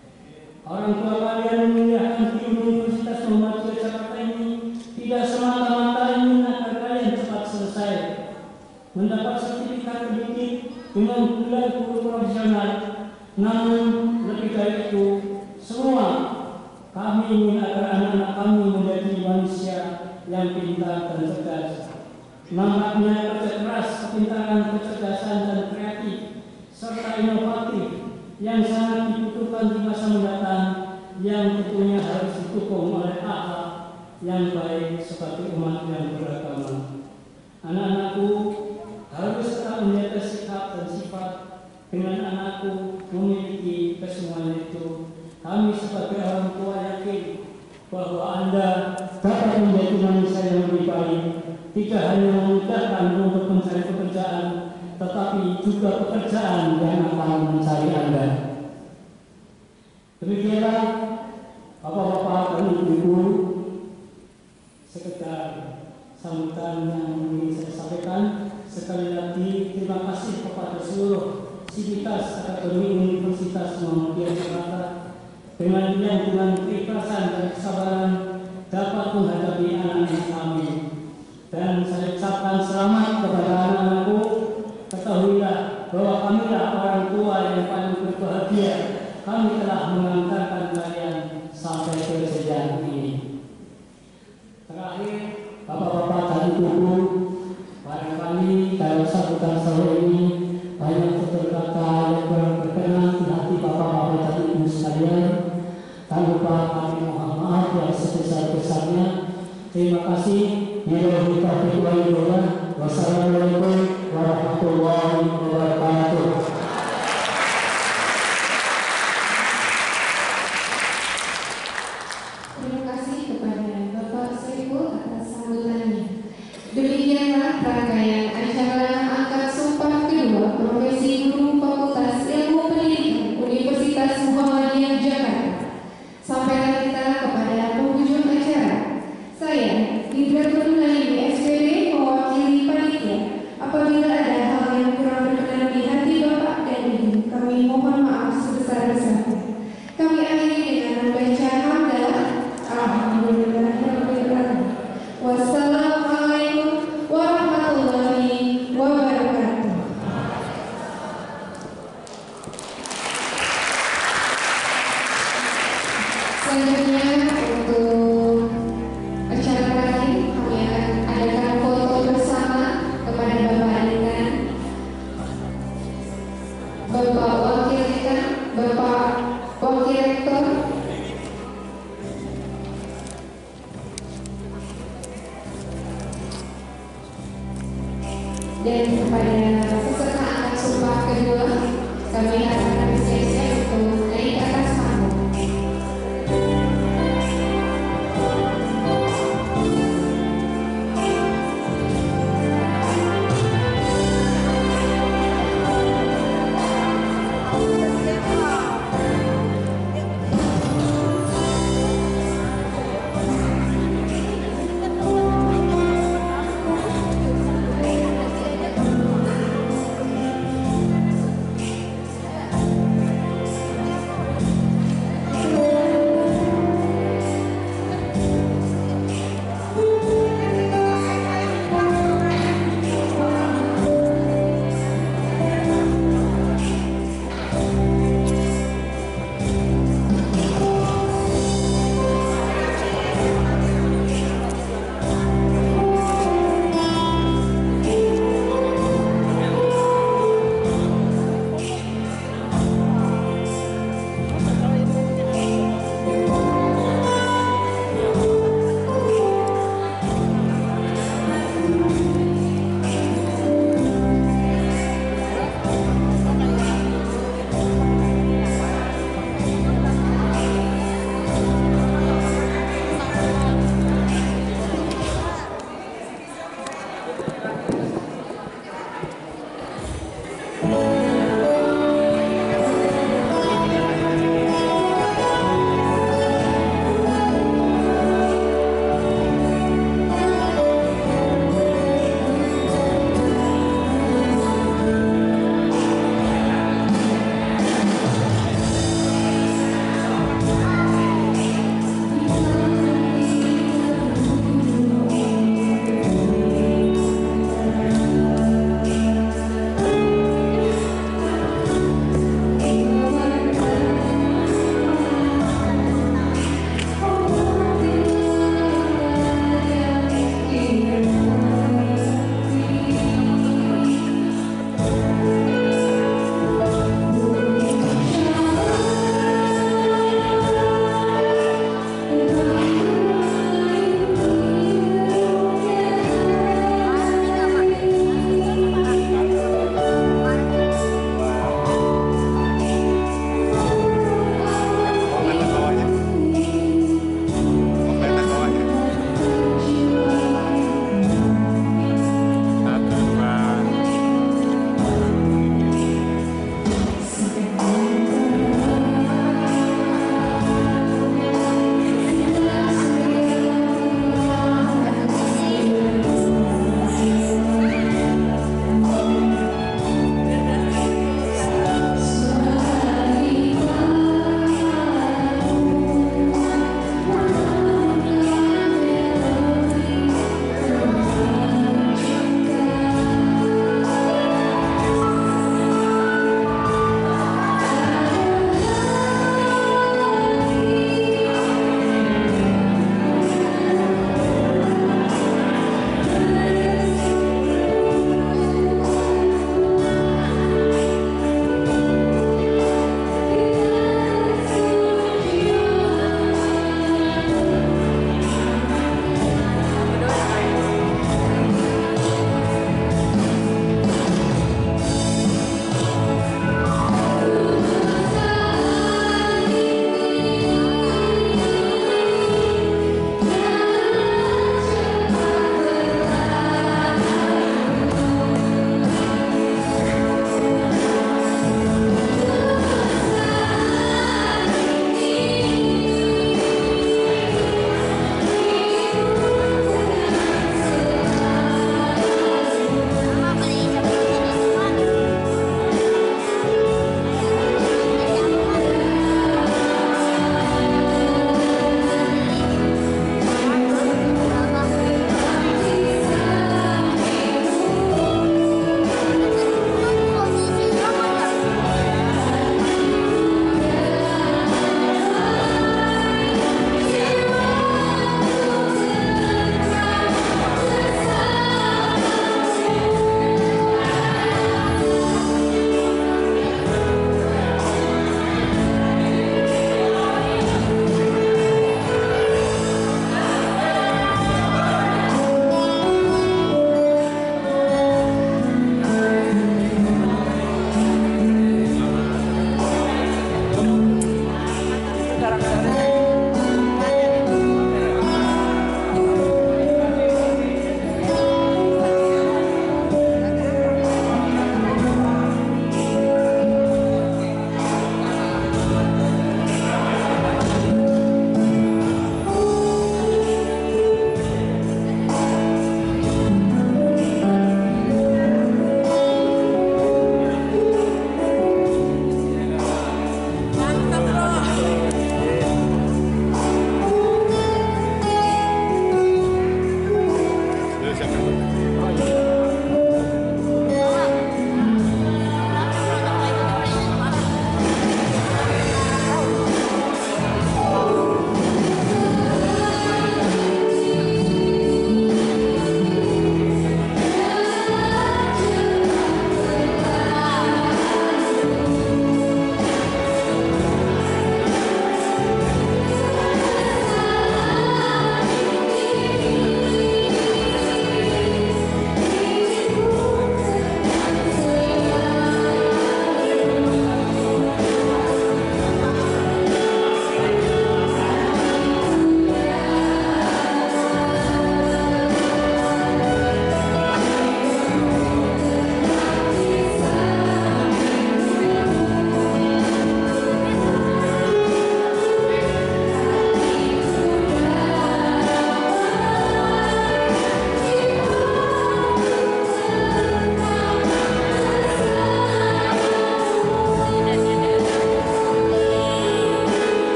Orang tua kalian memilihkan di Universitas Muhammadiyah Jakarta ini tidak semata-mata ingin agar kalian cepat selesai mendapat sertifikat pendidik dengan gelar guru profesional, namun lebih dari itu semua kami ingin agar anak-anak kami menjadi manusia yang pintar dan cerdas. Semangatnya kerja keras, kepintaran, kecerdasan, dan kreatif serta inovatif yang sangat dibutuhkan di masa mendatang, yang tentunya harus didukung oleh akhlak yang baik sebagai umat yang beragama. Anak-anakku harus tetap menjaga sikap dan sifat. Dengan anakku memiliki kesemuanya itu, kami sebagai orang tua yakin bahwa Anda dapat menjadi manusia yang lebih baik, tidak hanya memudahkan untuk mencari pekerjaan, tetapi juga pekerjaan yang akan mencari Anda. Demikianlah Bapak-bapak dan Ibu-ibu, sekedar sambutan yang ingin saya sampaikan. Sekali lagi terima kasih kepada seluruh sivitas Akademi Universitas Muhammadiyah Jakarta dengan yang dengan keikhlasan dan kesabaran dapat menghadapi anak-anak kami. Dan saya ucapkan selamat kepada anak-anakku. Ketahuilah bahwa kamilah orang tua yang paling berbahagia. Kami telah mengantarkan kalian sampai ke sejauh ini. Terakhir, Bapak-bapak dan Ibu-ibu, barangkali dalam sambutan sore ini banyak tutur-kata yang berkenan di hati Bapak-bapak dan Ibu sekalian. Tak lupa kami mohon maaf yang sebesar-besarnya. Terima kasih. Billahi taufiq wal hidayah. Wassalamualaikum warahmatullahi wabarakatuh. Terima kasih kepada Bapak Saiful atas sambutannya. Demikianlah rangkaian acara angkat sumpah kedua profesi guru Fakultas Ilmu Pendidikan Universitas Muhammadiyah Jakarta. Sampailah kita kepada penghujung acara. Saya, Indra Kurniaini S P D, mewakili panitia. Apabila ada hal yang kurang berkenan di hati Dan kepada peserta angkat sumpah kedua, kami akan bersiap-siap untuk naik ke atas panggung. Thank you.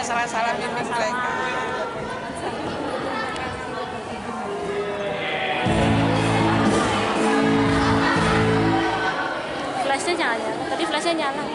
ada salah-salah bimbing mereka. Flashnya nyala, tadi flashnya nyala.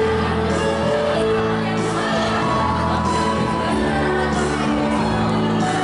Thank you.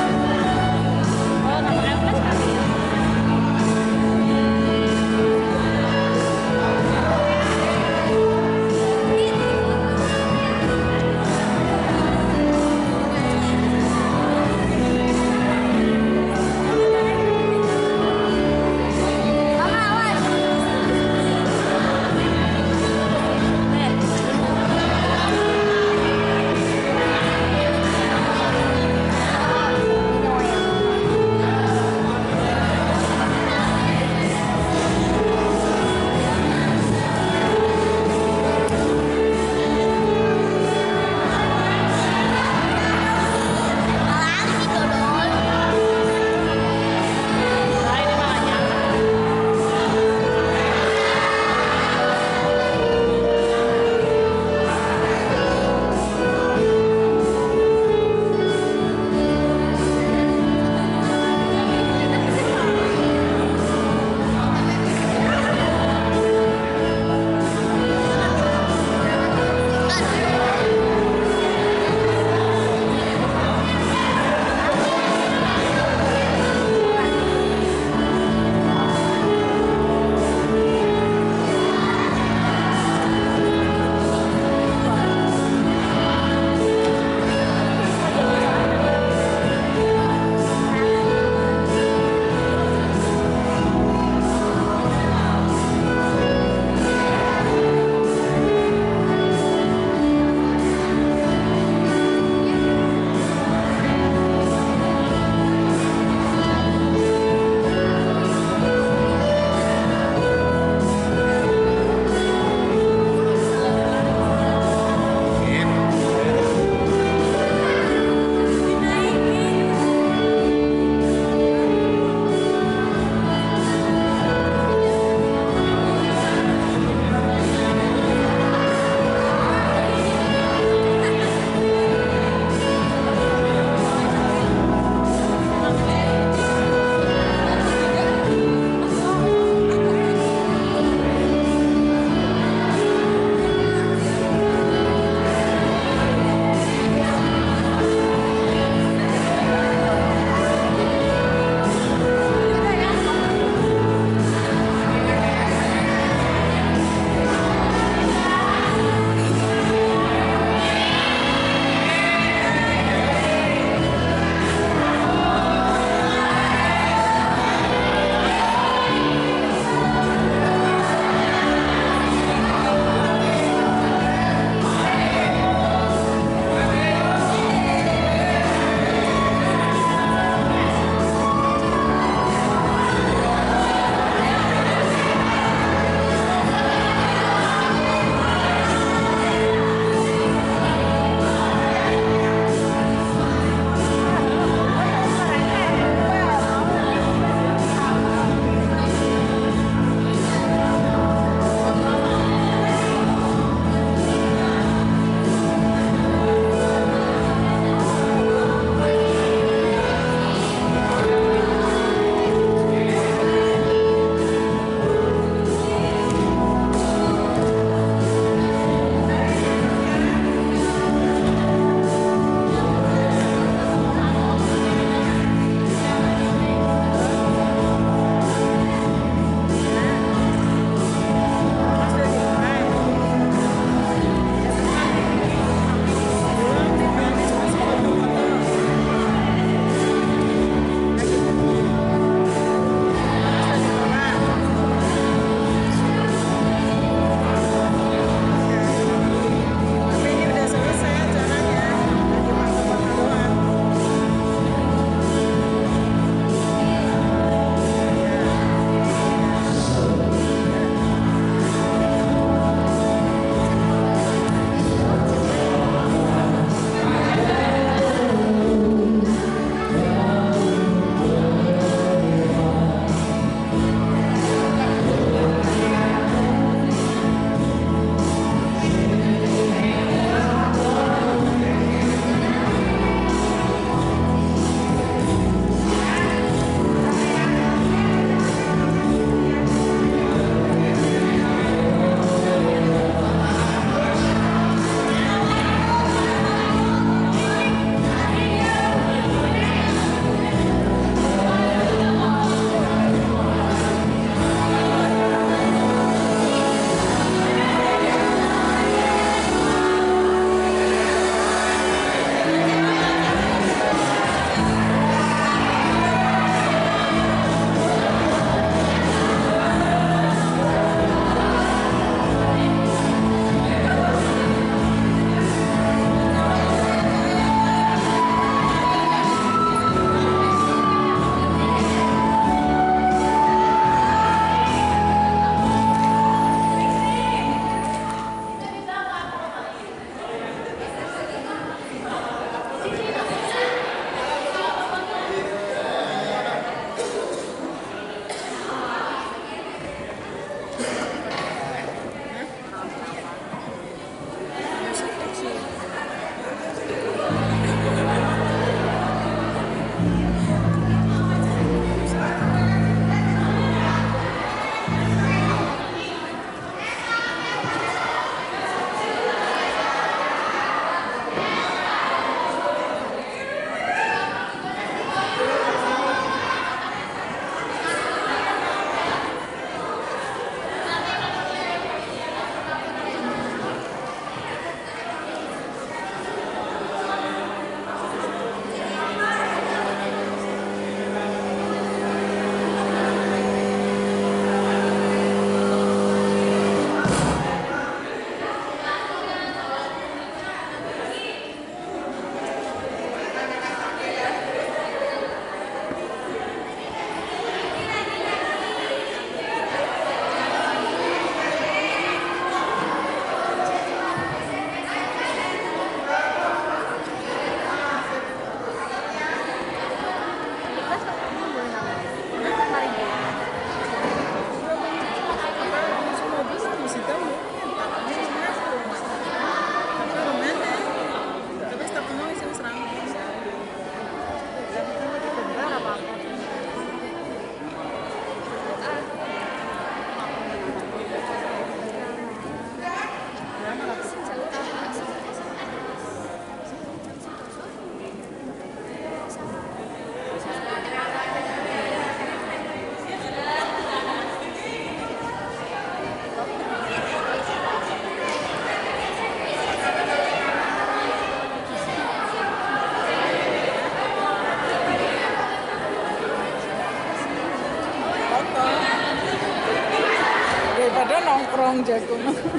jagung.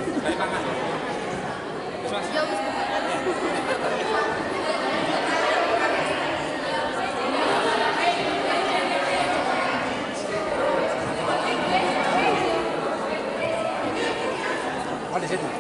Oh, di situ.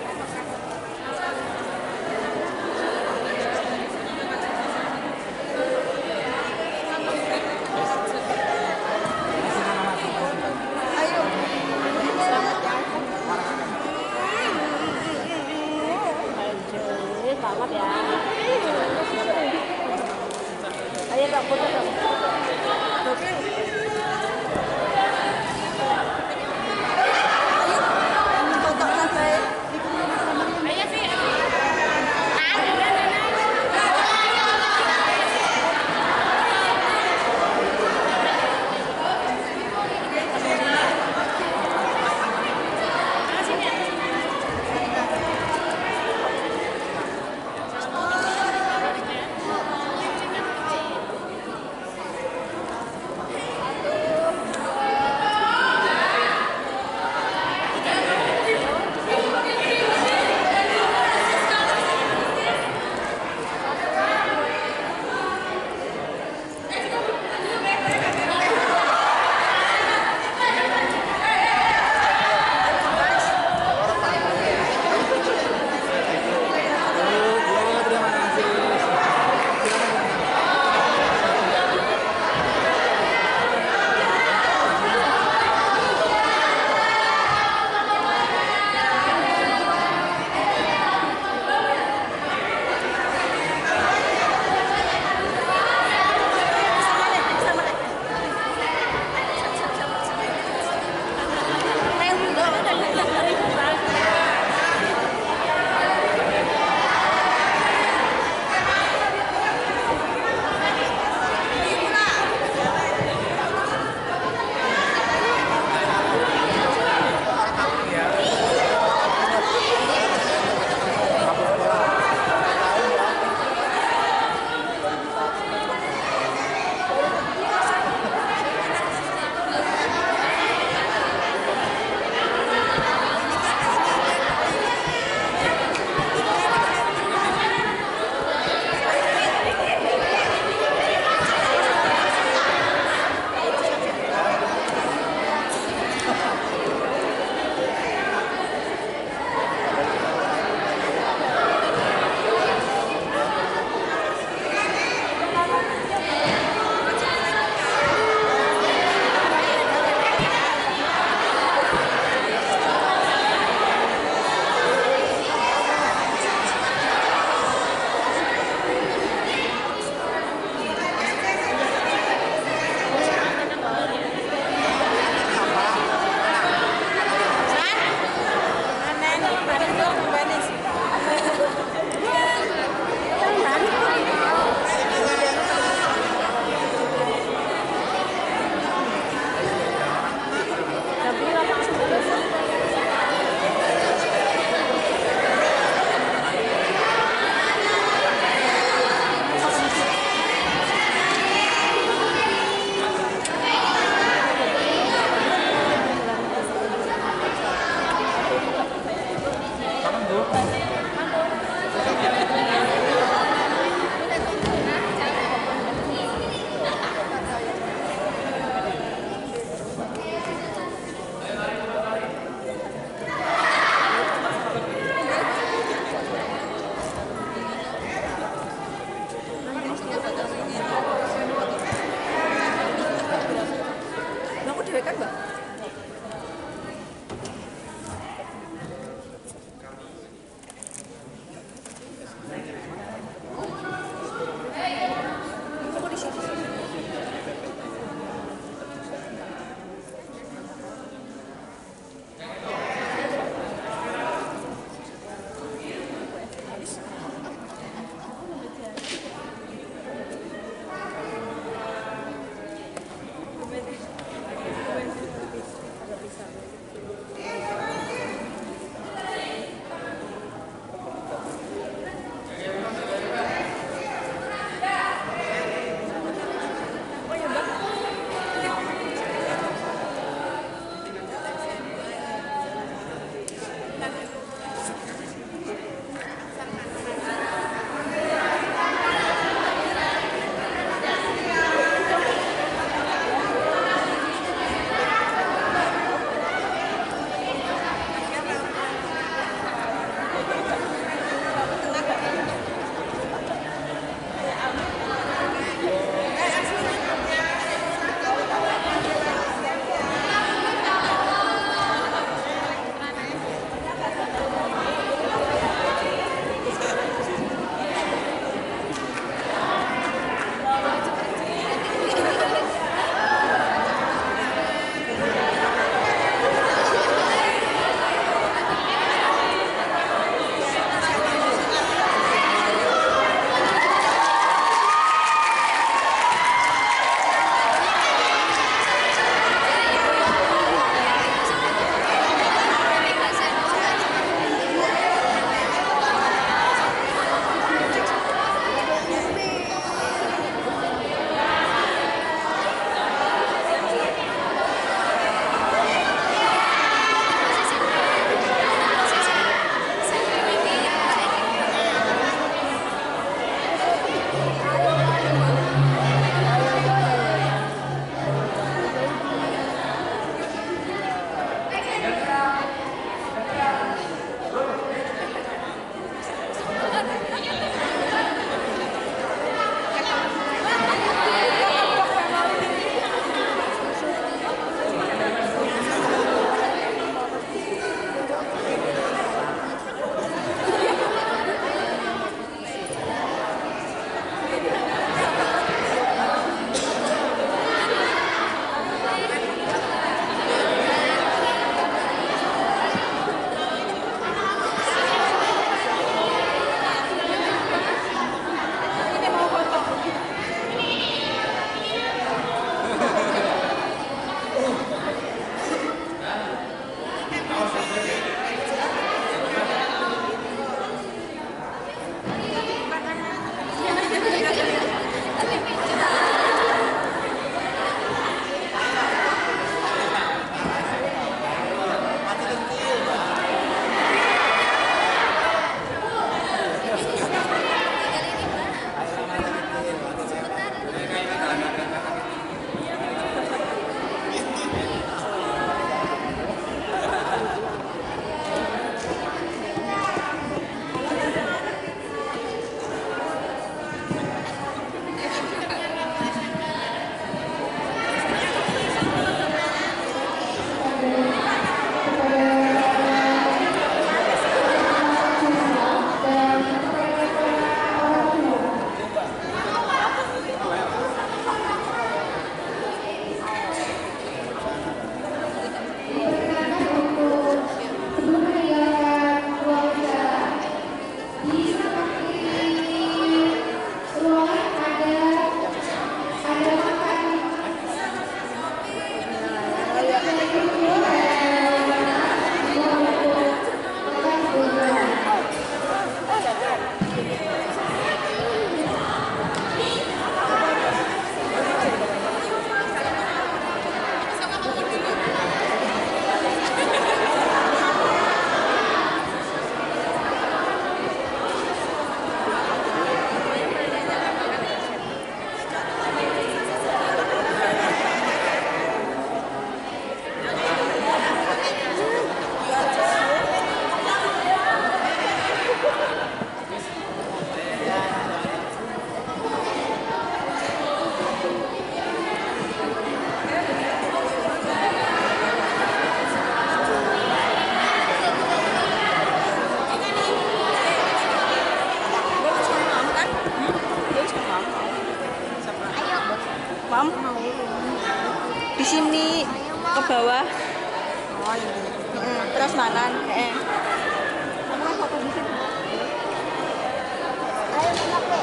Selamat ya. Ayo Pak, foto dong. sini ke bawah. Oh, ini. Mm, terus makan. Eh. Kamu kan foto di situ. Ayo enak deh.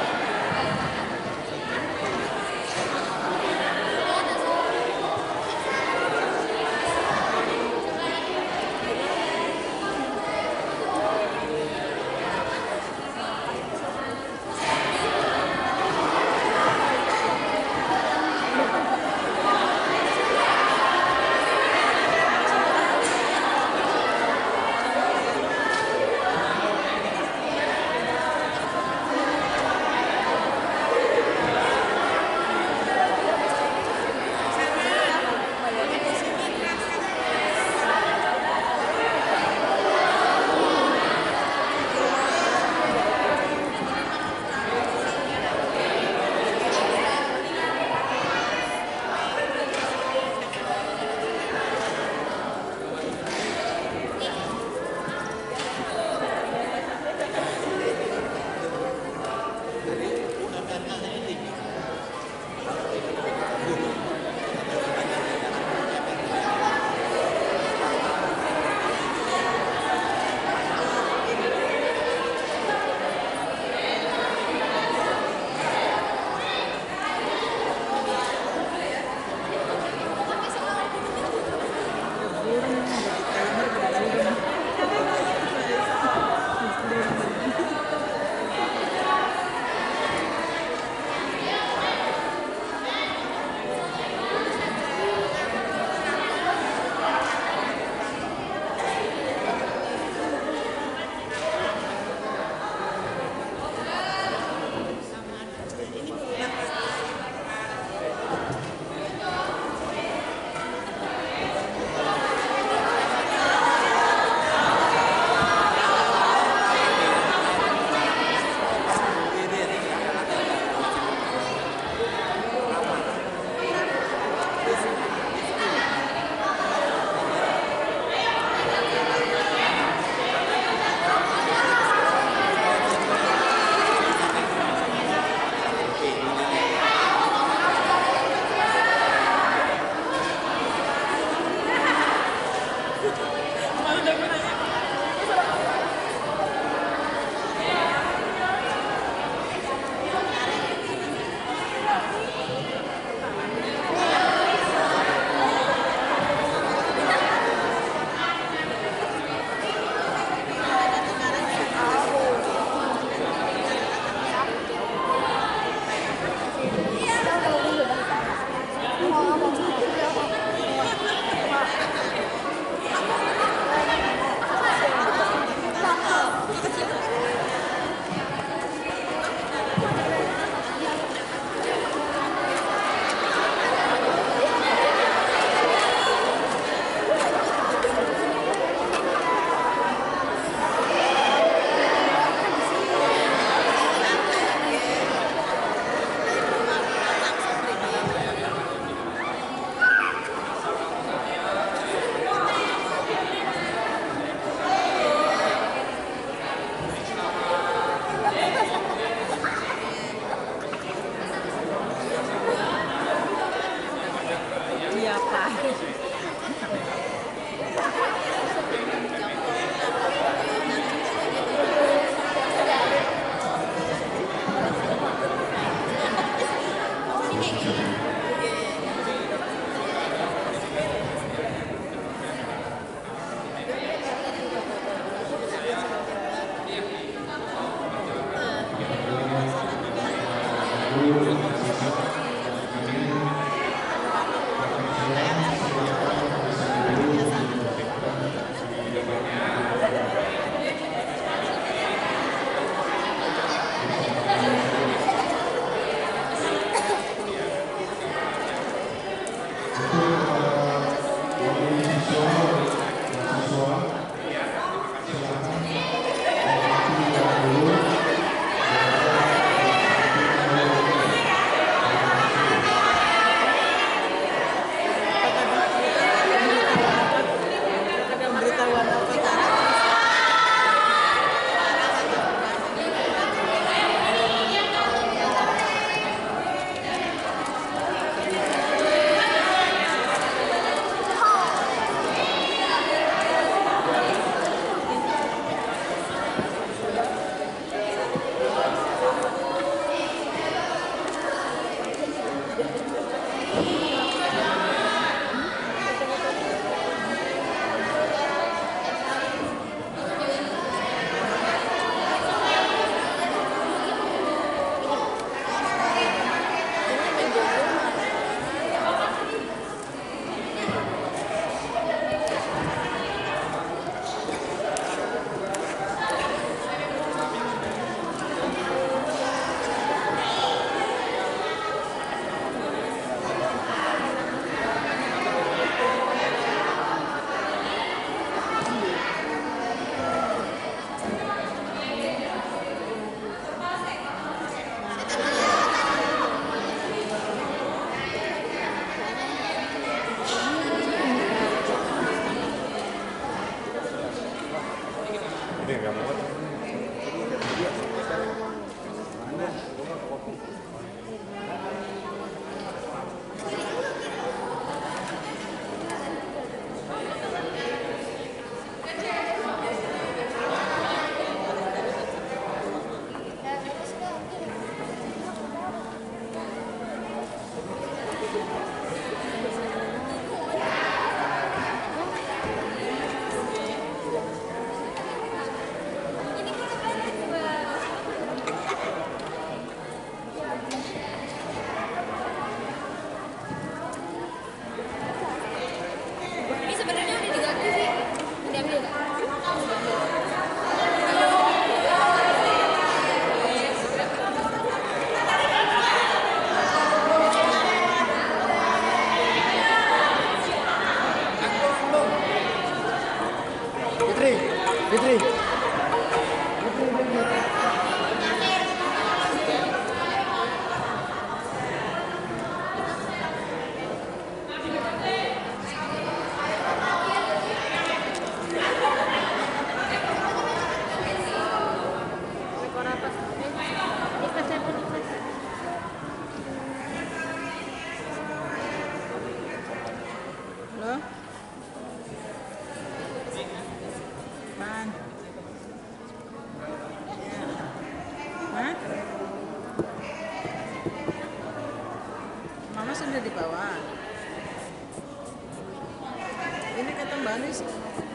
Rambani sih.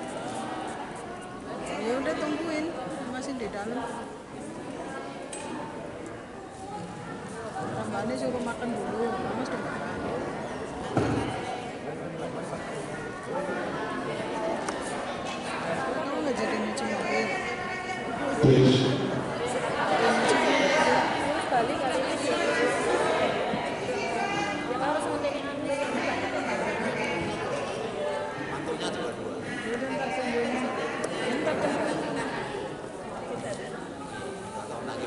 Ya udah tungguin, masih di dalam. Rambani suruh makan dulu, Mama sudah makan. Kamu nggak jadi nyuci mobil? Sekali kali ini sih. Ya harus ngetekin ambil. Mantunya dua-dua. Udah nggak sembuhin sih. Entar kan. Tahun lagi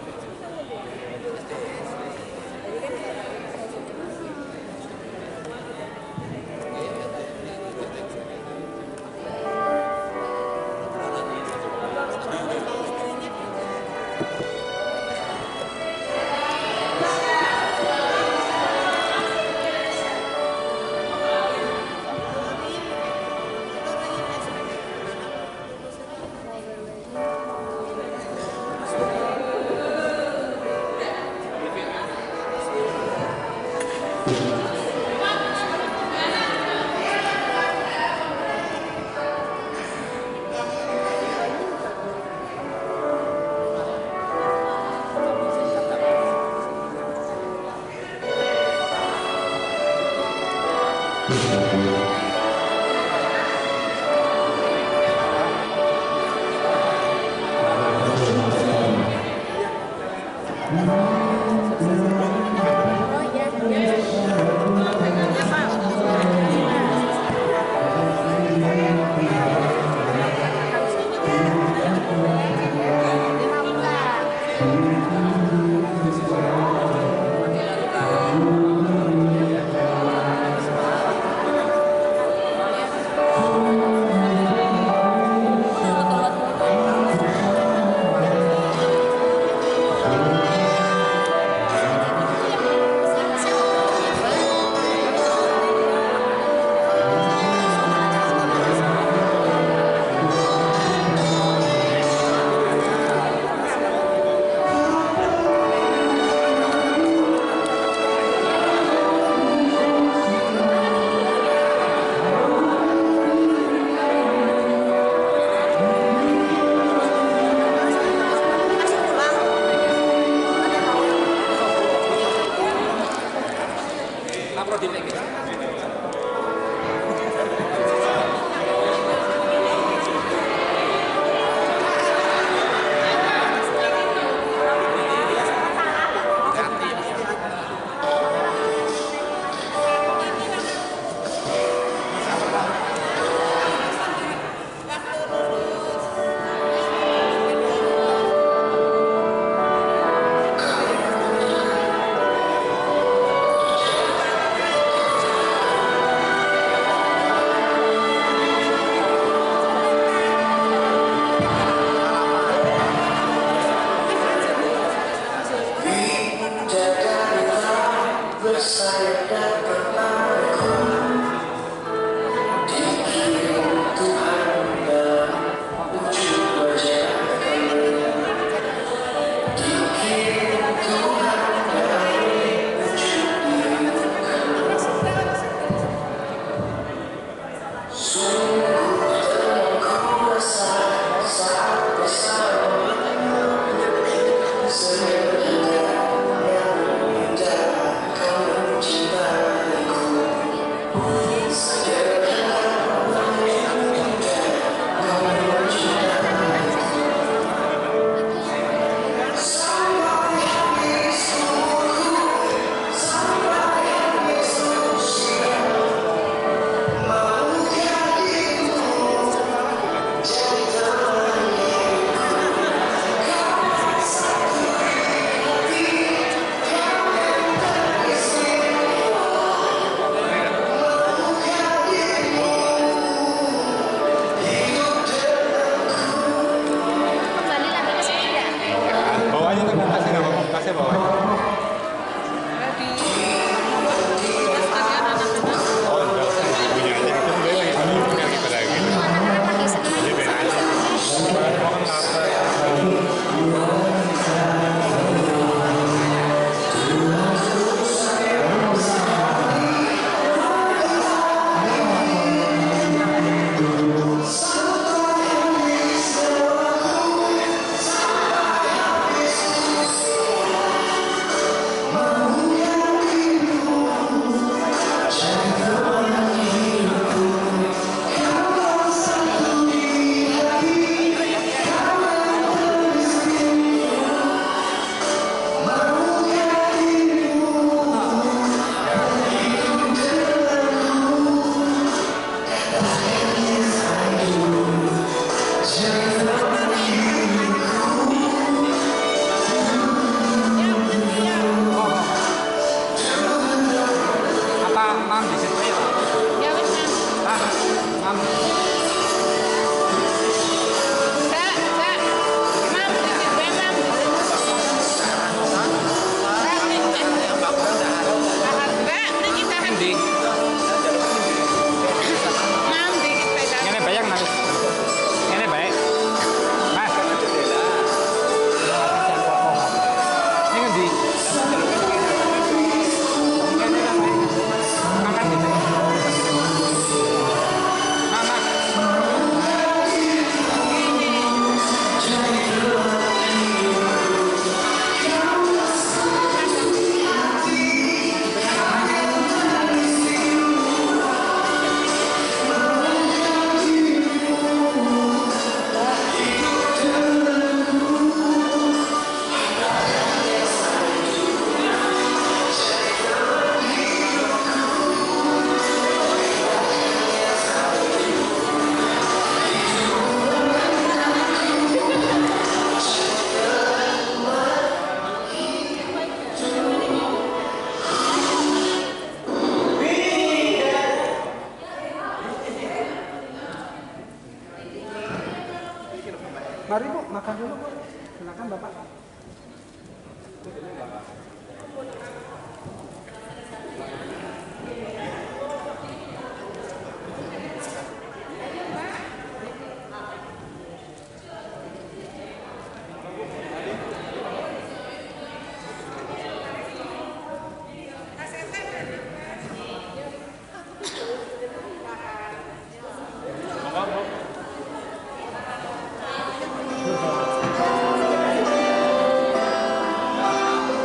Somebody please Terima kasih.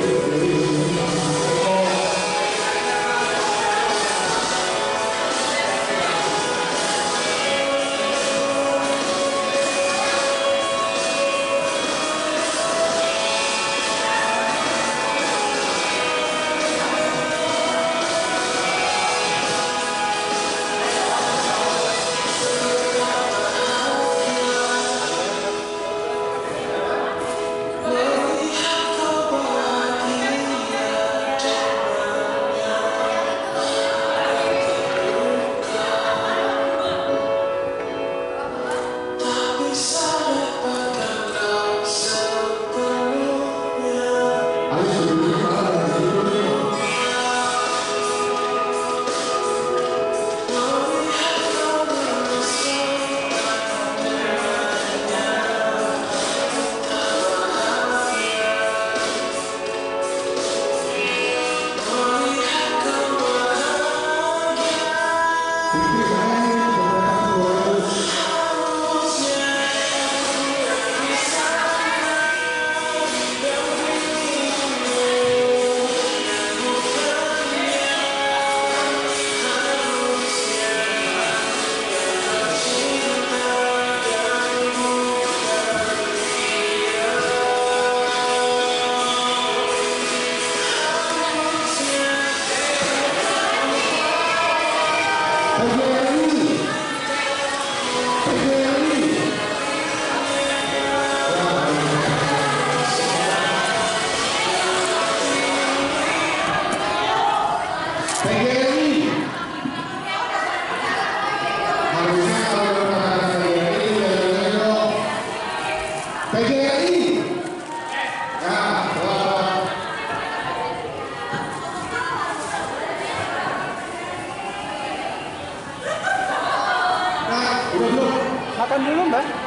Makan dulu, Mbak.